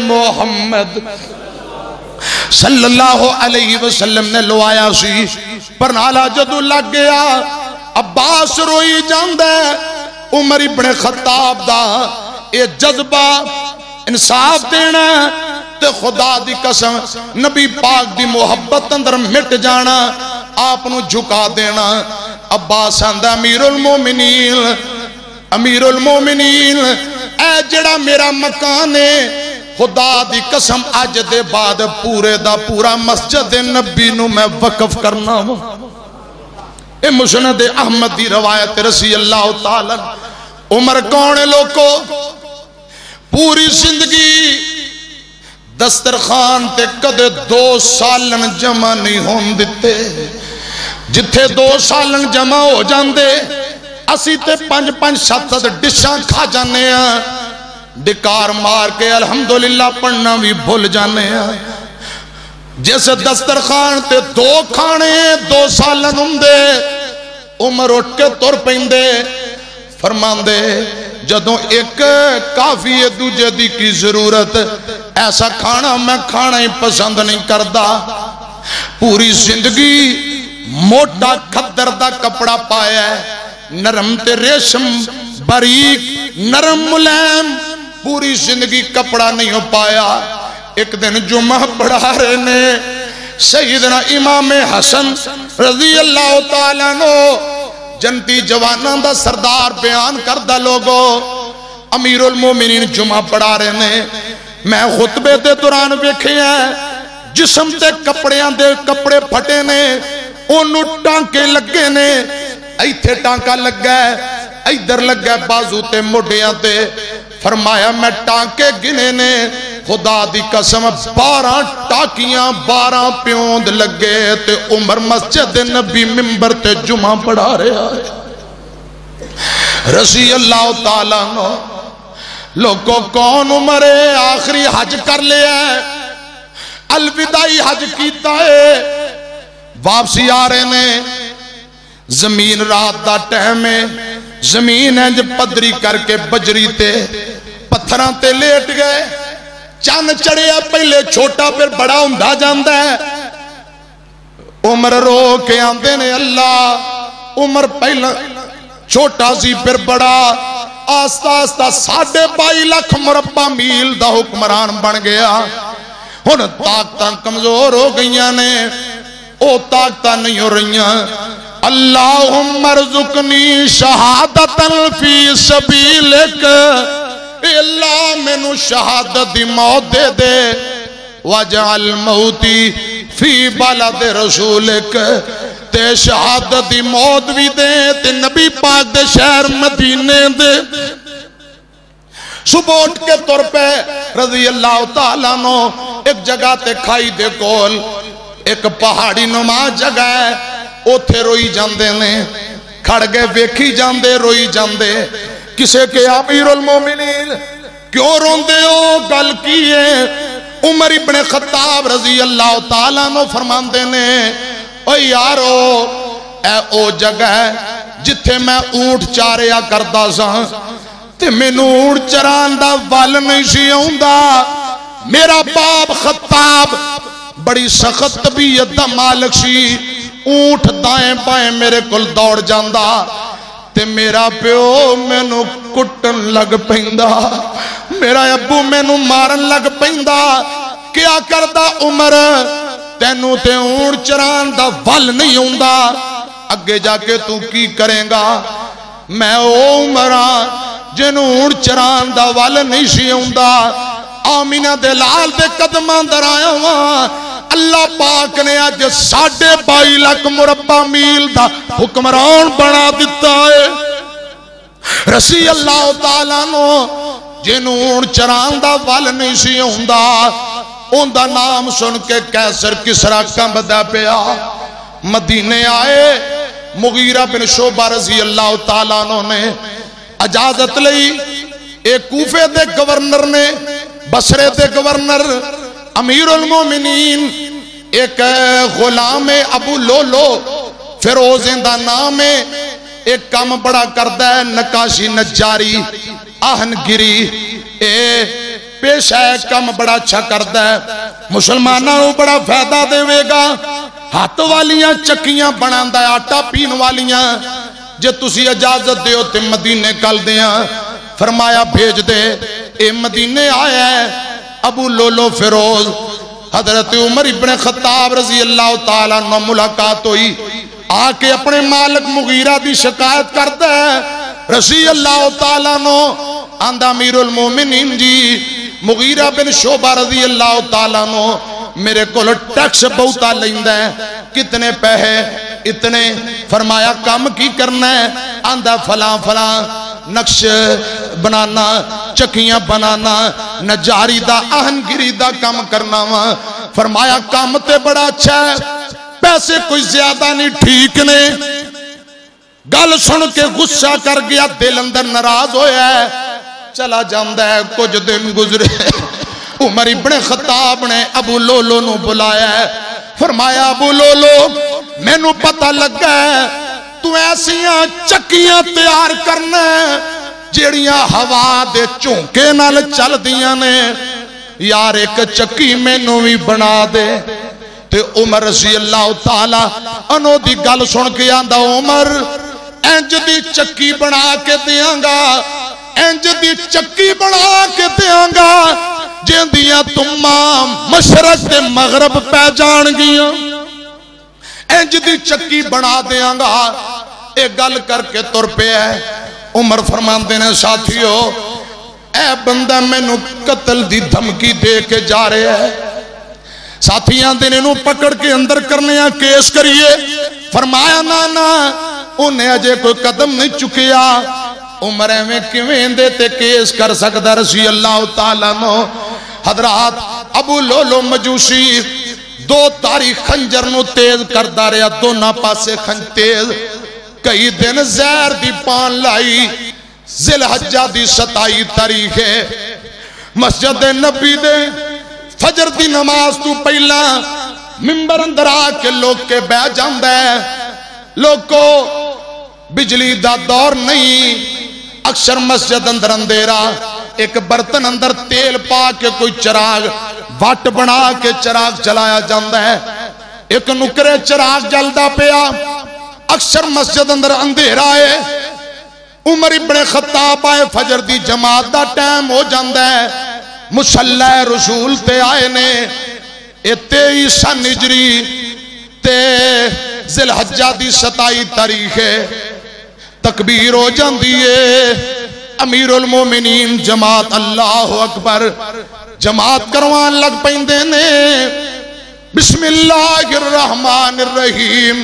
محمد صلی اللہ علیہ وسلم نے لوایا سی۔ پرنالا جدو لگ گیا عباس روئی جاندے عمر ابن خطاب دا اے جذبہ انصاف دینا تے خدا دی قسم نبی پاک دی محبت اندر مٹ جانا آپ نو جھکا دینا عباس آندا امیر المومنین امیر المومنین اے جڑا میرا مکان ہے خدا دی قسم اج دے بعد پورے دا پورا مسجد نبی نو میں وقف کرنا ہوں اے مسند احمد دی روایت رسی اللہ تعالی عمر کون لوکو پوری زندگی دسترخوان تے کدے دو سالن جمع نہیں ہون دیتے جتھے دو سالن جمع ہو جاندے اسی تے پنج پنج سات ڈشاں کھا جانے ہیں ڈکار مار کے الحمدللہ پڑھنا بھی بھول جانے ہیں جیسے دسترخوان تے دو کھانے دو سالن ہوندے عمر اٹھ کے تر پیندے فرماندے جدوں ایک کافی دوجے دی کی ضرورت ایسا کھانا میں کھانا ہی پسند نہیں کردا پوری زندگی موٹا کھدر دا کپڑا پایا ہے نرم تے ریشم باریک نرم ملائم پوری زندگی کپڑا نہیں ہو پایا ایک دن جمعہ پڑھا رہے نے سیدنا امام حسن رضی اللہ تعالیٰ نو جنتی جوانان دا سردار بیان کردہ لوگو امیر المومنین جمعہ پڑھا رہے نے میں خطبے دے دوران بیکھے ہیں جسم تے کپڑیاں دے کپڑے پھٹے نے انہوں ٹانکے لگے نے ایتھے ٹانکا لگ گئے ایدر لگ گئے بازو تے مڈیاں تے فرمایا میں ٹانکے گنے نے خدا دی قسم بارہ ٹاکیاں بارہ پیوند لگے تے عمر مسجد نبی ممبر تے جمعہ پڑھا رہا ہے رضی اللہ تعالیٰ نو لوگوں کون عمر آخری حج کر لیا ہے الوداعی حج کیتا ہے واپسی آ رہے نے زمین رات دا ٹائم ہے زمین ہے جب پدری کر کے بجری تے پتھراں تے لیٹ گئے چند چڑھیا پہلے چھوٹا پھر بڑا ہوندا جاندا ہے عمر رو کے آندے نے اللہ عمر پہلا چھوٹا سی پھر بڑا آستہ آستہ ساڑھے بائی لاکھ مربع میل دا حکمران بن گیا ہن طاقتاں کمزور ہو گئیاں نے او طاقتاں نہیں ہو رہیاں اللہم ارزقنی شہادتا فی سبیلک اے اللہ میں نو شہادت دی موت دے دے وجعل موتی فی بالد رسولک تے شہادت دی موت بھی دے تے نبی پاک دے شہر مدینے دے صبح اٹھ کے طور پہ رضی اللہ تعالیٰ نو ایک جگہ تے کھائی دے کول ایک پہاڑی نما جگہ ہے اوتھے روئی جاندے نے کھڑ گئے ویکھی جاندے روئی جاندے کسے کے امیر المومنین کیوں روندے ہو گل کیے عمر ابن خطاب رضی اللہ تعالیٰ نو فرماندے نے او یارو اے او جگہ ہے جتھے میں اونٹ چاریا کردا سا تے مینوں اونٹ چران دا ول نہیں سی آوندا میرا باپ خطاب بڑی سخت طبیعت دا مالک سی اونٹ دائیں بائیں میرے کل دوڑ جاندا تے میرا پیو میں نو کٹن لگ پیندا میرا ابو میں نو مارن لگ پیندا کیا کردہ عمر تینو تے اونٹ چران دا ول نہیں ہوندا اگے جا کے تو کی کریں گا میں او عمران جنو اونٹ چران دا ول نہیں سی ہوندا آمینہ دے لال دے قدمان در آیا ہوا اللہ پاک نے آج ساڑھے بائی لاکھ مربع میل دا حکمران بنا دیتا ہے رسی اللہ تعالیٰ نو جنون چران دا ول نہیں سی ہوندا ان دا نام سن کے کیسر کسرا کم دا پیا مدینے آئے مغیرہ بن شعبہ رضی اللہ تعالیٰ نو نے اجازت لئی ایک کوفے دے گورنر نے بصرے دے گورنر امیر المومنین ایک غلام ابو لولو فیروزیں دا نام ہے ایک کام بڑا کردہ ہے نکاشی نجاری آہن گری اے پیش ہے کام بڑا اچھا کردہ ہے مسلمانوں بڑا فیدہ دے وے گا ہاتھ والیاں چکیاں بناندا ہے آٹا پین والیاں جے تسی اجازت دیو تے مدینے کل دیاں فرمایا بھیج دے اے مدینے آیا ہے ابو لولو فیروز حضرت عمر ابن خطاب رضی اللہ تعالیٰ عنہ ملاقات ہوئی آ کے اپنے مالک مغیرہ دی شکایت کرتا ہے رضی اللہ تعالیٰ عنہ آندہ امیر المومنین جی مغیرہ بن شعبہ رضی اللہ تعالیٰ عنہ میرے کول ٹیکس بہتا لیندہ ہے کتنے پیسے اتنے فرمایا کام کی کرنا ہے آندہ فلاں فلاں نقش بنانا چکیاں بنانا نجاری دا آہنگری دا کام کرنا وا فرمایا کام تے بڑا اچھا ہے پیسے کوئی زیادہ نہیں ٹھیک نے گل سن کے غصہ کر گیا دل اندر ناراض ہویا ہے چلا جاندہ ہے کچھ دن گزرے عمر ابن خطاب نے ابو لولو نو بلایا ہے فرمایا ابو لولو میں نو پتہ لگا ہے تو ایسیاں چکیاں تیار کرنا ہے جیڑیاں ہوا دے چونکے نال چل دیاں نے یار ایک چکی میں نو بھی بنا دے تے عمر رضی اللہ تعالیٰ انہوں دی گل سن کے آندہ عمر انج دی چکی بنا کے دیاں گا انج دی چکی بنا کے دیاں گا جن دیاں تمام مشرق تے مغرب پہ جان گیاں انج دی چکی بنا دیاں گا ایک گل کر کے تر پہ ہے عمر فرمان دینے ساتھیو اے بندہ میں نو قتل دی دھمکی دے کے جا رہے ہیں ساتھیاں دینے نو پکڑ کے اندر کرنے ہیں کیس کریے فرمایا نانا انہیں اجے کوئی قدم نہیں چکیا عمر میں کیویں دیتے کیس کر سکتا رضی اللہ تعالیٰ نو حضرات ابو لولو مجوسی دو تاریخ خنجر نو تیز کردہ رہا دونا پاسے خنج تیز کئی دن زہر دی پان لائی ذی الحجہ دی ستائی تاریخ ہے مسجد نبی دے فجر دی نماز تو پہلا ممبر اندر آ کے لوگ کے بہ جاندہ ہے لوگ کو بجلی دا دور نہیں اکثر مسجد اندر اندھیرا ایک برتن اندر تیل پا کے کوئی چراغ وٹ بنا کے چراغ جلایا جاندہ ہے ایک نکرے چراغ جلدہ پیا اکثر مسجد اندر اندھیرا ہے عمر ابن خطاب آئے فجر دی جماعت دا ٹائم ہو جاندہ ہے مسلح رسول تے آئے نے اے تیئیس ہجری تے ذی الحجہ دی ستائی تاریخ ہے تکبیر ہو جاندی ہے امیر المومنین جماعت اللہ اکبر جماعت کروان لگ پیندے نے بسم اللہ الرحمن الرحیم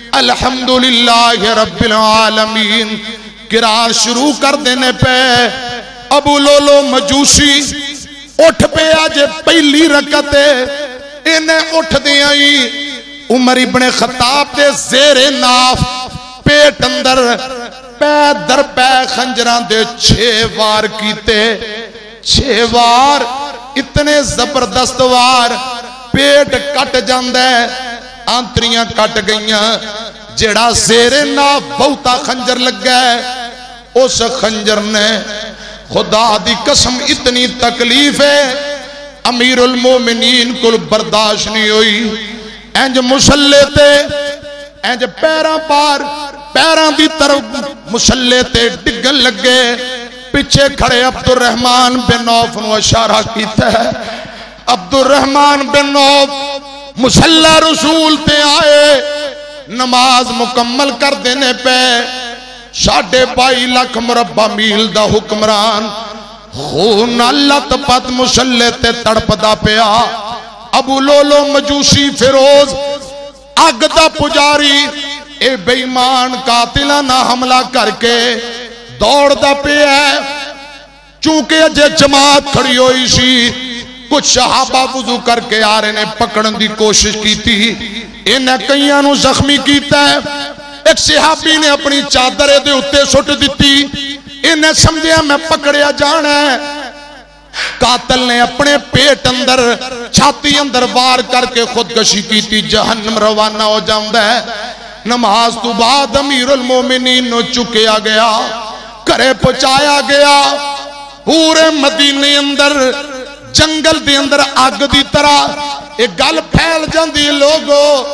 الحمدللہ رب العالمین قرآن شروع کر دینے پہ ابو لولو مجوسی اٹھ پہ آجے پہلی رکعتے انہیں اٹھ دیں آئی عمر ابن خطاب دے زیر ناف پیٹ اندر پہ در پہ خنجران دے چھے وار کیتے چھے وار اتنے زبردست وار پیٹ کٹ جاندے آنتریاں کٹ گئیاں جیڑا زیر ناف بہتا خنجر لگ گئے اس خنجر نے خدا دی قسم اتنی تکلیف ہے امیر المومنین کو برداشت نہیں ہوئی انج مسلح تے انج پیران پار پیران دی طرف مسلح تے ڈگن لگے پچھے کھڑے عبد الرحمن بن عوف نو اشارہ کیتا ہے عبد الرحمن بن عوف مسلح رسول تے آئے نماز مکمل کر دینے پہ ساڑھے بائی لاکھ مربع میل دا حکمران خون اللہ تپت مسلح تے تڑپ دا پیا ابو لولو مجوسی فیروز اگ دا پجاری اے بیمان قاتلانہ حملہ کر کے دوڑ دا پیا چونکہ اجے جماعت کھڑی ہوئی سی کچھ صحابہ وضو کر کے آرے نے پکڑن دی کوشش کی تھی انہیں کئیانو زخمی کیتا ہے ایک صحابی نے اپنی چادرے دے اتے سٹ دیتی انہیں سمجھے میں پکڑیا جانا ہے قاتل نے اپنے پیٹ اندر چھاتی اندر وار کر کے خودکشی کی تھی جہنم روانہ ہو جاندہ ہے نماز تو بعد امیر المومنین نو چکیا گیا کرے پچایا گیا پورے مدینے اندر جنگل دے اندر آگ دی طرح ایک گل پھیل جاندی لوگو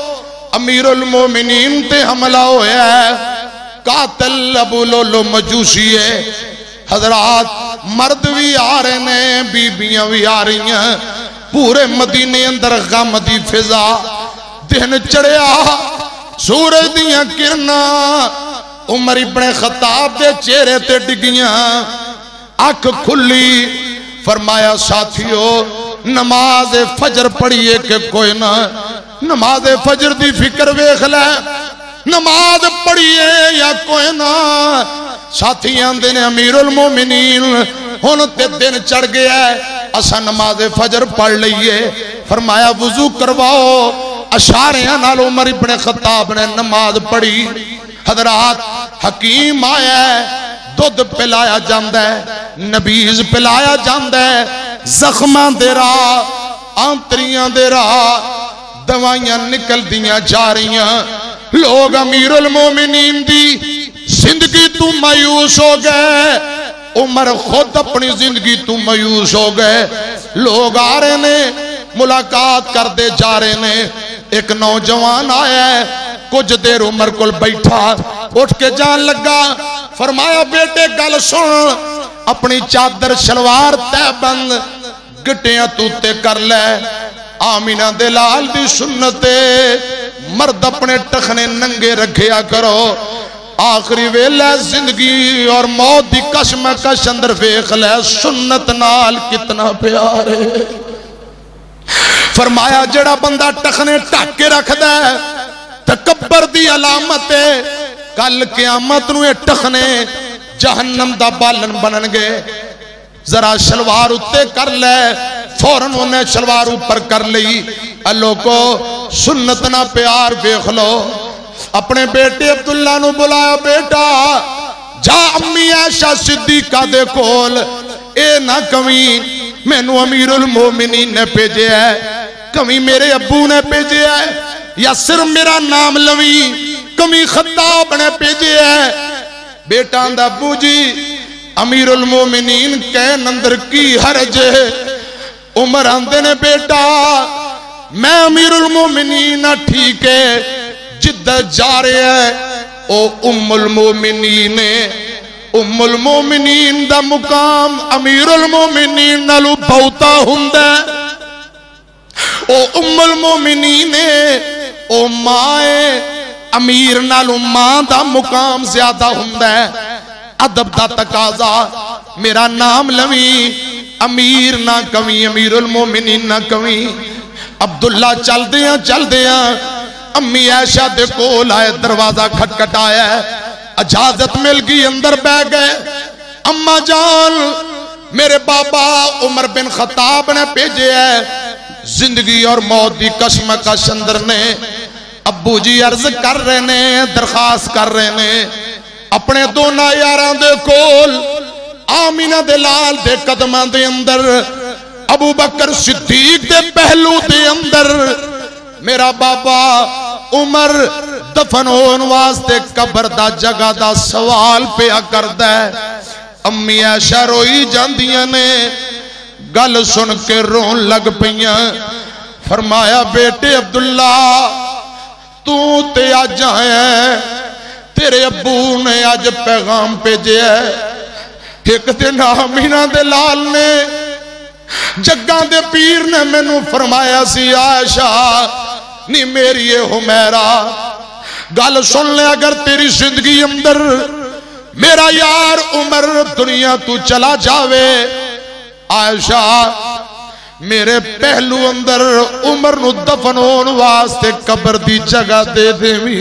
امیر المومنین تے حملہ ہویا ہے، قاتل ابو لولو مجوسی ہے۔ حضرات مرد بھی آ رہے ہیں، بیبیاں بھی آ رہی ہیں، پورے مدینے اندر غم دی فضا، دن چڑھیا، سورج دیاں کرنا عمر ابن خطاب دے چہرے تے ڈگیاں، آنکھ کھلی، فرمایا ساتھیو نماز فجر پڑھیے کہ کوئی نہ، نماز فجر دی فکر ویکھ لے، نماز پڑھیے یا کوئی نہ۔ ساتھیاں دے نے امیر المومنین ہن تے دن چڑھ گیا ہے، اسا نماز فجر پڑھ لئیے۔ فرمایا وضو کرواؤ، اشاریاں نال عمر ابن خطاب نے نماز پڑھی۔ حضرات حکیم آیا ہے، دودھ پلایا جاندہ ہے، نبیز پلایا جاندہ ہے، زخماں دے راہ، آنتریاں دے راہ، دوائیاں نکل دیاں جا رہیاں۔ لوگ امیر المومنین دی زندگی تو مایوس ہو گئے، عمر خود اپنی زندگی تو مایوس ہو گئے۔ لوگ آ رہے نے، ملاقات کر دے جا رہے نے۔ ایک نوجوان آیا ہے، کچھ دیر عمر کل بیٹھا، اٹھ کے جان لگا، فرمایا بیٹے گل سن، اپنی چادر شلوار تے بند، گٹیاں توتے کر لے، آمینہ دلال دی سنتے، مرد اپنے ٹخنے ننگے رکھیا کرو، آخری ویلے زندگی اور موت دی کشمکش اندر ویکھ لے، سنت نال کتنا پیار ہے۔ فرمایا جڑا بندہ ٹخنے ٹک کے رکھ دے تکبر دی علامت ہے، کل قیامت نو ٹخنے جہنم دا بالن بنن گے۔ ذرا شلوار اتے کر لے، فوراً انہیں شلوار اوپر کر لی۔ اللہ کو سنت نہ پیار ویکھ لو۔ اپنے بیٹے عبداللہ نو بلایا، بیٹا جا امی عائشہ صدیقہ دے کول، اے نہ کمی مینو امیر المومنین نے بھیجے ہے، کمی میرے ابو نے بھیجے ہے، یا صرف میرا نام لوی کمی خطاب نے بھیجے ہے۔ بیٹا اندہ ابو جی امیر المومنین کہن اندر کی حرج ہے۔ عمر اندے نے بیٹا میں امیر المومنین ٹھیک ہے، جدہ جا رہے ہیں او ام المومنین، ام المومنین دا مقام امیر المومنین نالو بہتا ہندہ، او ام المومنین او مائے امیر نالو ماں دا مقام زیادہ ہندہ ہے۔ ادب دا تقاضا میرا نام لوی، امیر نہ کمی، امیر المومنین نہ کمی۔ عبداللہ چل دیاں چل دیاں امی عائشہ دے کول آئے، دروازہ کھٹکھٹ آیا ہے، اجازت مل گئی، اندر بہ گئے۔ اماں جان میرے بابا عمر بن خطاب نے بھیجے ہے، زندگی اور موت دی کشمکش اندر نے۔ ابو جی عرض کر رہے نے، درخواست کر رہے نے، اپنے دونوں یاراں دے کول آمینہ دلال دے قدماں دے اندر، ابو بکر صدیق دے پہلو دے اندر میرا بابا عمر دفن ہون واسطے قبر دا جگہ دا سوال پیا کردا ہے۔ امی عائشہ روئی جاندیاں نے، گل سن کے رون لگ پیاں۔ فرمایا بیٹے عبداللہ تو تے آج آئے، تیرے ابو نے آج پیغام بھیجے ہے۔ ایک دن آمینہ دلال نے جگاں دے پیر نے مینوں فرمایا سی عائشہ نی میری حمیرہ گل سن لے، اگر تیری زندگی اندر میرا یار عمر دنیا تو چلا جاوے، عائشہ میرے پہلو اندر عمر نو دفن ہون واسطے قبر دی جگہ دے دے بھی۔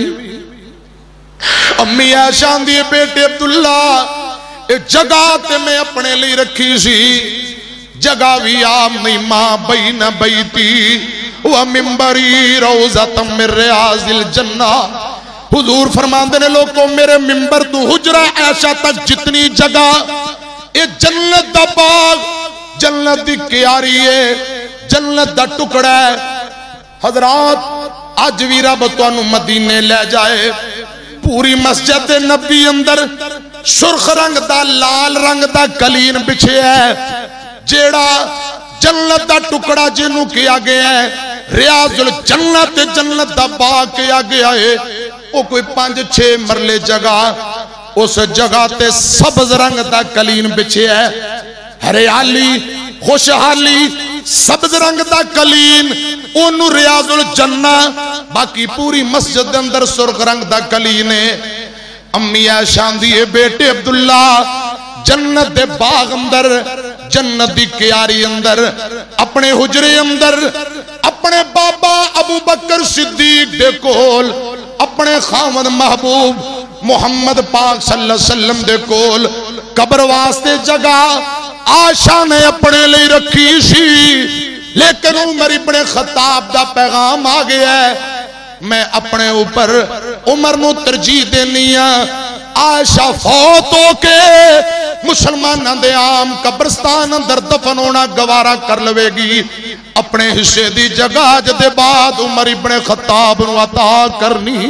امی عائشہ دی بیٹے عبداللہ ایک جگہ تے میں اپنے لئے رکھی سی، جگہ بھی عام نہیں، ماں بین بیتی ومنبری روزۃ من ریاض الجنہ۔ حضور فرماندے نے لوگوں میرے منبر تو حجرہ عائشہ تک جتنی جگہ، اے جنت دا باغ، جنت دی کیاری ہے، جنت دا ٹکڑا ہے۔ حضرات آج بھی رب تانوں مدینے لے جائے، پوری مسجد نبی اندر سرخ رنگ دا لال رنگ دا قلین بچھے ہے، جیڑا جنت دا ٹکڑا جنوں کیا گیا ہے، ریاض الجنت جنت دا باغ کیا گیا ہے وہ کوئی پانچ چھ مرلے جگہ اس جگہ تے سبز رنگ دا کلین بچے ہے ہریالی خوشحالی سبز رنگ دا کلین انہوں ریاض الجنہ باقی پوری مسجد اندر سرخ رنگ دا کلین ہے امی عائشہ دی بیٹے عبداللہ جنت دے باغ اندر جنت دی کیاری اندر اپنے حجرے اندر اپنے بابا ابو بکر صدیق دے کول اپنے خامد محبوب محمد پاک صلی اللہ علیہ وسلم دے کول قبر واسطے جگہ عائشہ نے اپنے لئے رکھی سی لیکن عمر ابن خطاب دا پیغام آ گیا ہے میں اپنے اوپر عمر نو ترجیح دینیا عائشہ فوت ہو کے مسلمان دے عام قبرستان اندر دفن ہونا گوارا کر لوے گی اپنے حصے دی جگہ جدے بعد عمر ابن خطاب نو عطا کرنی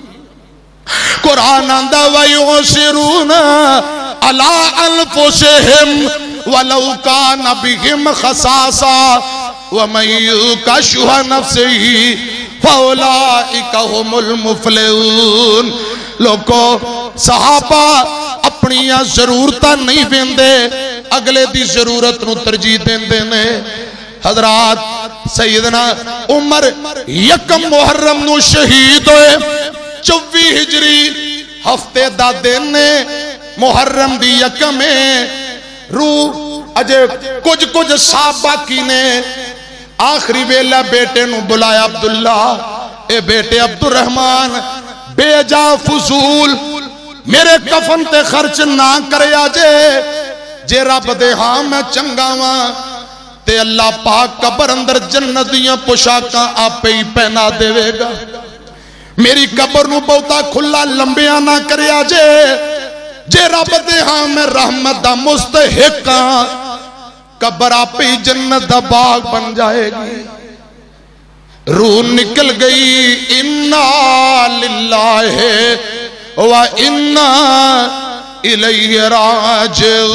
قرآن اندہ وَيُعْسِرُونَ عَلَىٰ أَنفُسِهِمْ وَلَوْ كَانَ بِهِمْ خَصَاصَةٌ وَمَن يُوقَ شُحَّ نَفْسِهِ فَأُولَٰئِكَ هُمُ الْمُفْلِحُونَ لوگو صحابہ اپنی ضرورتاں نہیں بیندے اگلے دی ضرورت نو ترجیح دیندے نے حضرات سیدنا عمر یکم محرم نو شہید ہوئے چوبی ہجری ہفتے دا دینے محرم دی یکمیں روح اجے کچھ کچھ صحابہ کی نے آخری ویلہ بیٹے نو بلایا عبداللہ اے بیٹے عبدالرحمن بے جا فضول میرے کفن تے خرچ نہ کرے آجے جے رب دے ہاں میں چنگاواں تے اللہ پاک قبر اندر جنتیاں پوشاکاں آپ ہی پہنا دے گا میری قبر نو بہتا کھلا لمبیاں نہ کرے آجے جے رب دے ہاں میں رحمت دا مستحقاں قبر آپ ہی جنت دا باغ بن جائے گی روح نکل گئی انا للہ و انا الیہ راجعون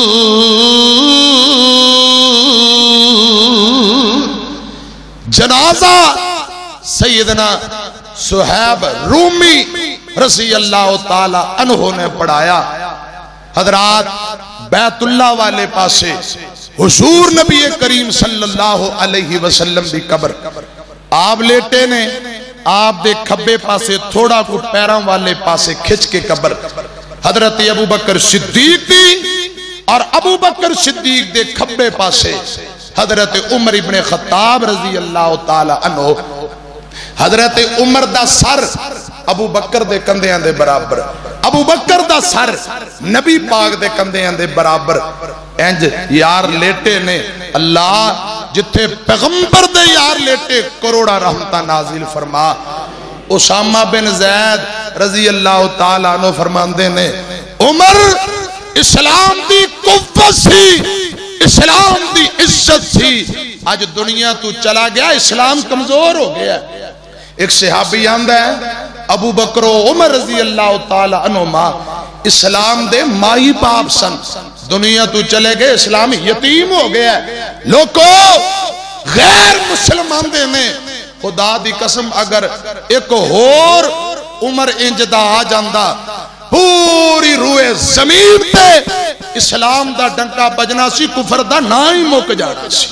جنازہ سیدنا صہیب رومی رضی اللہ تعالی عنہ نے پڑھایا حضرات بیت اللہ والے پاسے حضور نبی کریم صلی اللہ علیہ وسلم دی قبر آپ لیٹے نے آپ دے کھبے پاسے تھوڑا کو پیروں والے پاسے کھچ کے قبر حضرت ابو بکر صدیق دی اور ابو بکر صدیق دے کھبے پاسے حضرت عمر ابن خطاب رضی اللہ تعالی عنہ حضرت عمر دا سر ابو بکر دے کندیاں دے برابر ابو بکر دا سر نبی پاک دے کندیاں دے برابر انج یار لیٹے نے اللہ جتھے پیغمبر دے یار لیٹے کروڑا رحمتہ نازل فرما اسامہ بن زید رضی اللہ تعالیٰ عنہ فرماندے نے عمر اسلام دی قوت سی اسلام دی عزت سی آج دنیا تو چلا گیا اسلام کمزور ہو گیا ایک صحابی آندہ ہے ابو بکر و عمر رضی اللہ تعالیٰ عنہما اسلام دے مائی باپ سن دنیا تو چلے گئے اسلام یتیم ہو گیا لوگو غیر مسلمان دے میں خدا دی قسم اگر ایک اور عمر انجدہ آ جاندہ پوری روئے زمین تے اسلام دا ڈنکا بجنا سی کفر دا نائی موک جانا سی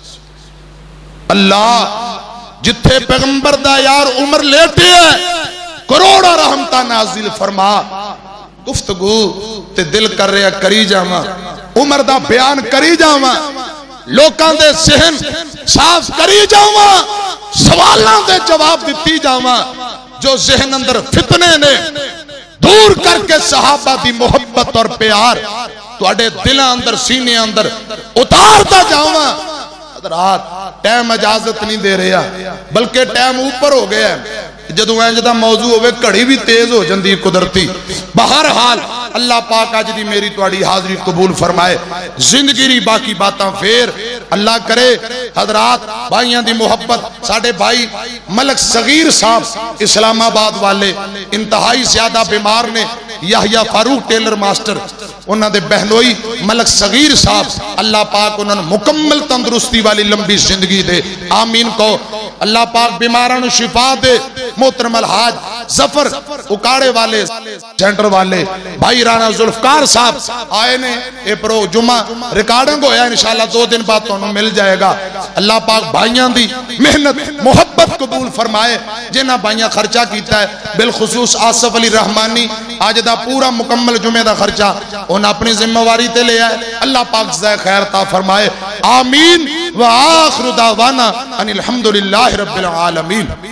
اللہ جتھے پیغمبر دا یار عمر لیتے ہیں کروڑا رحمتہ نازل فرما گفتگو تے دل کر رہا کری جاما عمر دا بیان کری جاما لوکاں دے ذہن صاف کری جاما سوالاں دے جواب دیتی جاما جو ذہن اندر فتنے نے دور کر کے صحابہ دی محبت اور پیار تو اڑے دلہ اندر سینے اندر اتارتا جاما حضرات ٹائم اجازت نہیں دے رہا بلکہ ٹائم اوپر ہو گیا ہے جدو اینجدہ موضوع ہوئے کڑی بھی تیز ہو جندی قدرتی بہرحال اللہ پاک آج دی میری توڑی حاضری قبول فرمائے زندگی ری باقی باتاں پھر اللہ کرے حضرات بھائیاں دی محبت ساڑھے بھائی ملک صغیر صاحب اسلام آباد والے انتہائی زیادہ بیمار نے یحییٰ فاروق ٹیلر ماسٹر انہاں دے بہنوئی ملک صغیر صاحب اللہ پاک انہاں مکمل تندرستی والی لمبی زندگی دے آمین کو اللہ پاک بیماران شفا دے. محترم الحاج ظفر اکاڑے والے سینٹر والے بھائی رانا ذوالفقار صاحب آئے نے. اے پرو جمعہ ریکارڈنگ ہویا انشاءاللہ دو دن بعد تو انہوں مل جائے گا. اللہ پاک بھائیاں دی محنت محبت قبول فرمائے جنہ بھائیاں خرچہ کیتا ہے. بالخصوص آصف علی رحمانی آج دا پورا مکمل جمعہ دا خرچہ انہوں اپنی ذمہ واری تے لے آئے. اللہ پاک جزائے خیر تا فرمائے. آمین. وآخر دعوانا ان الحمدللہ رب العالمین.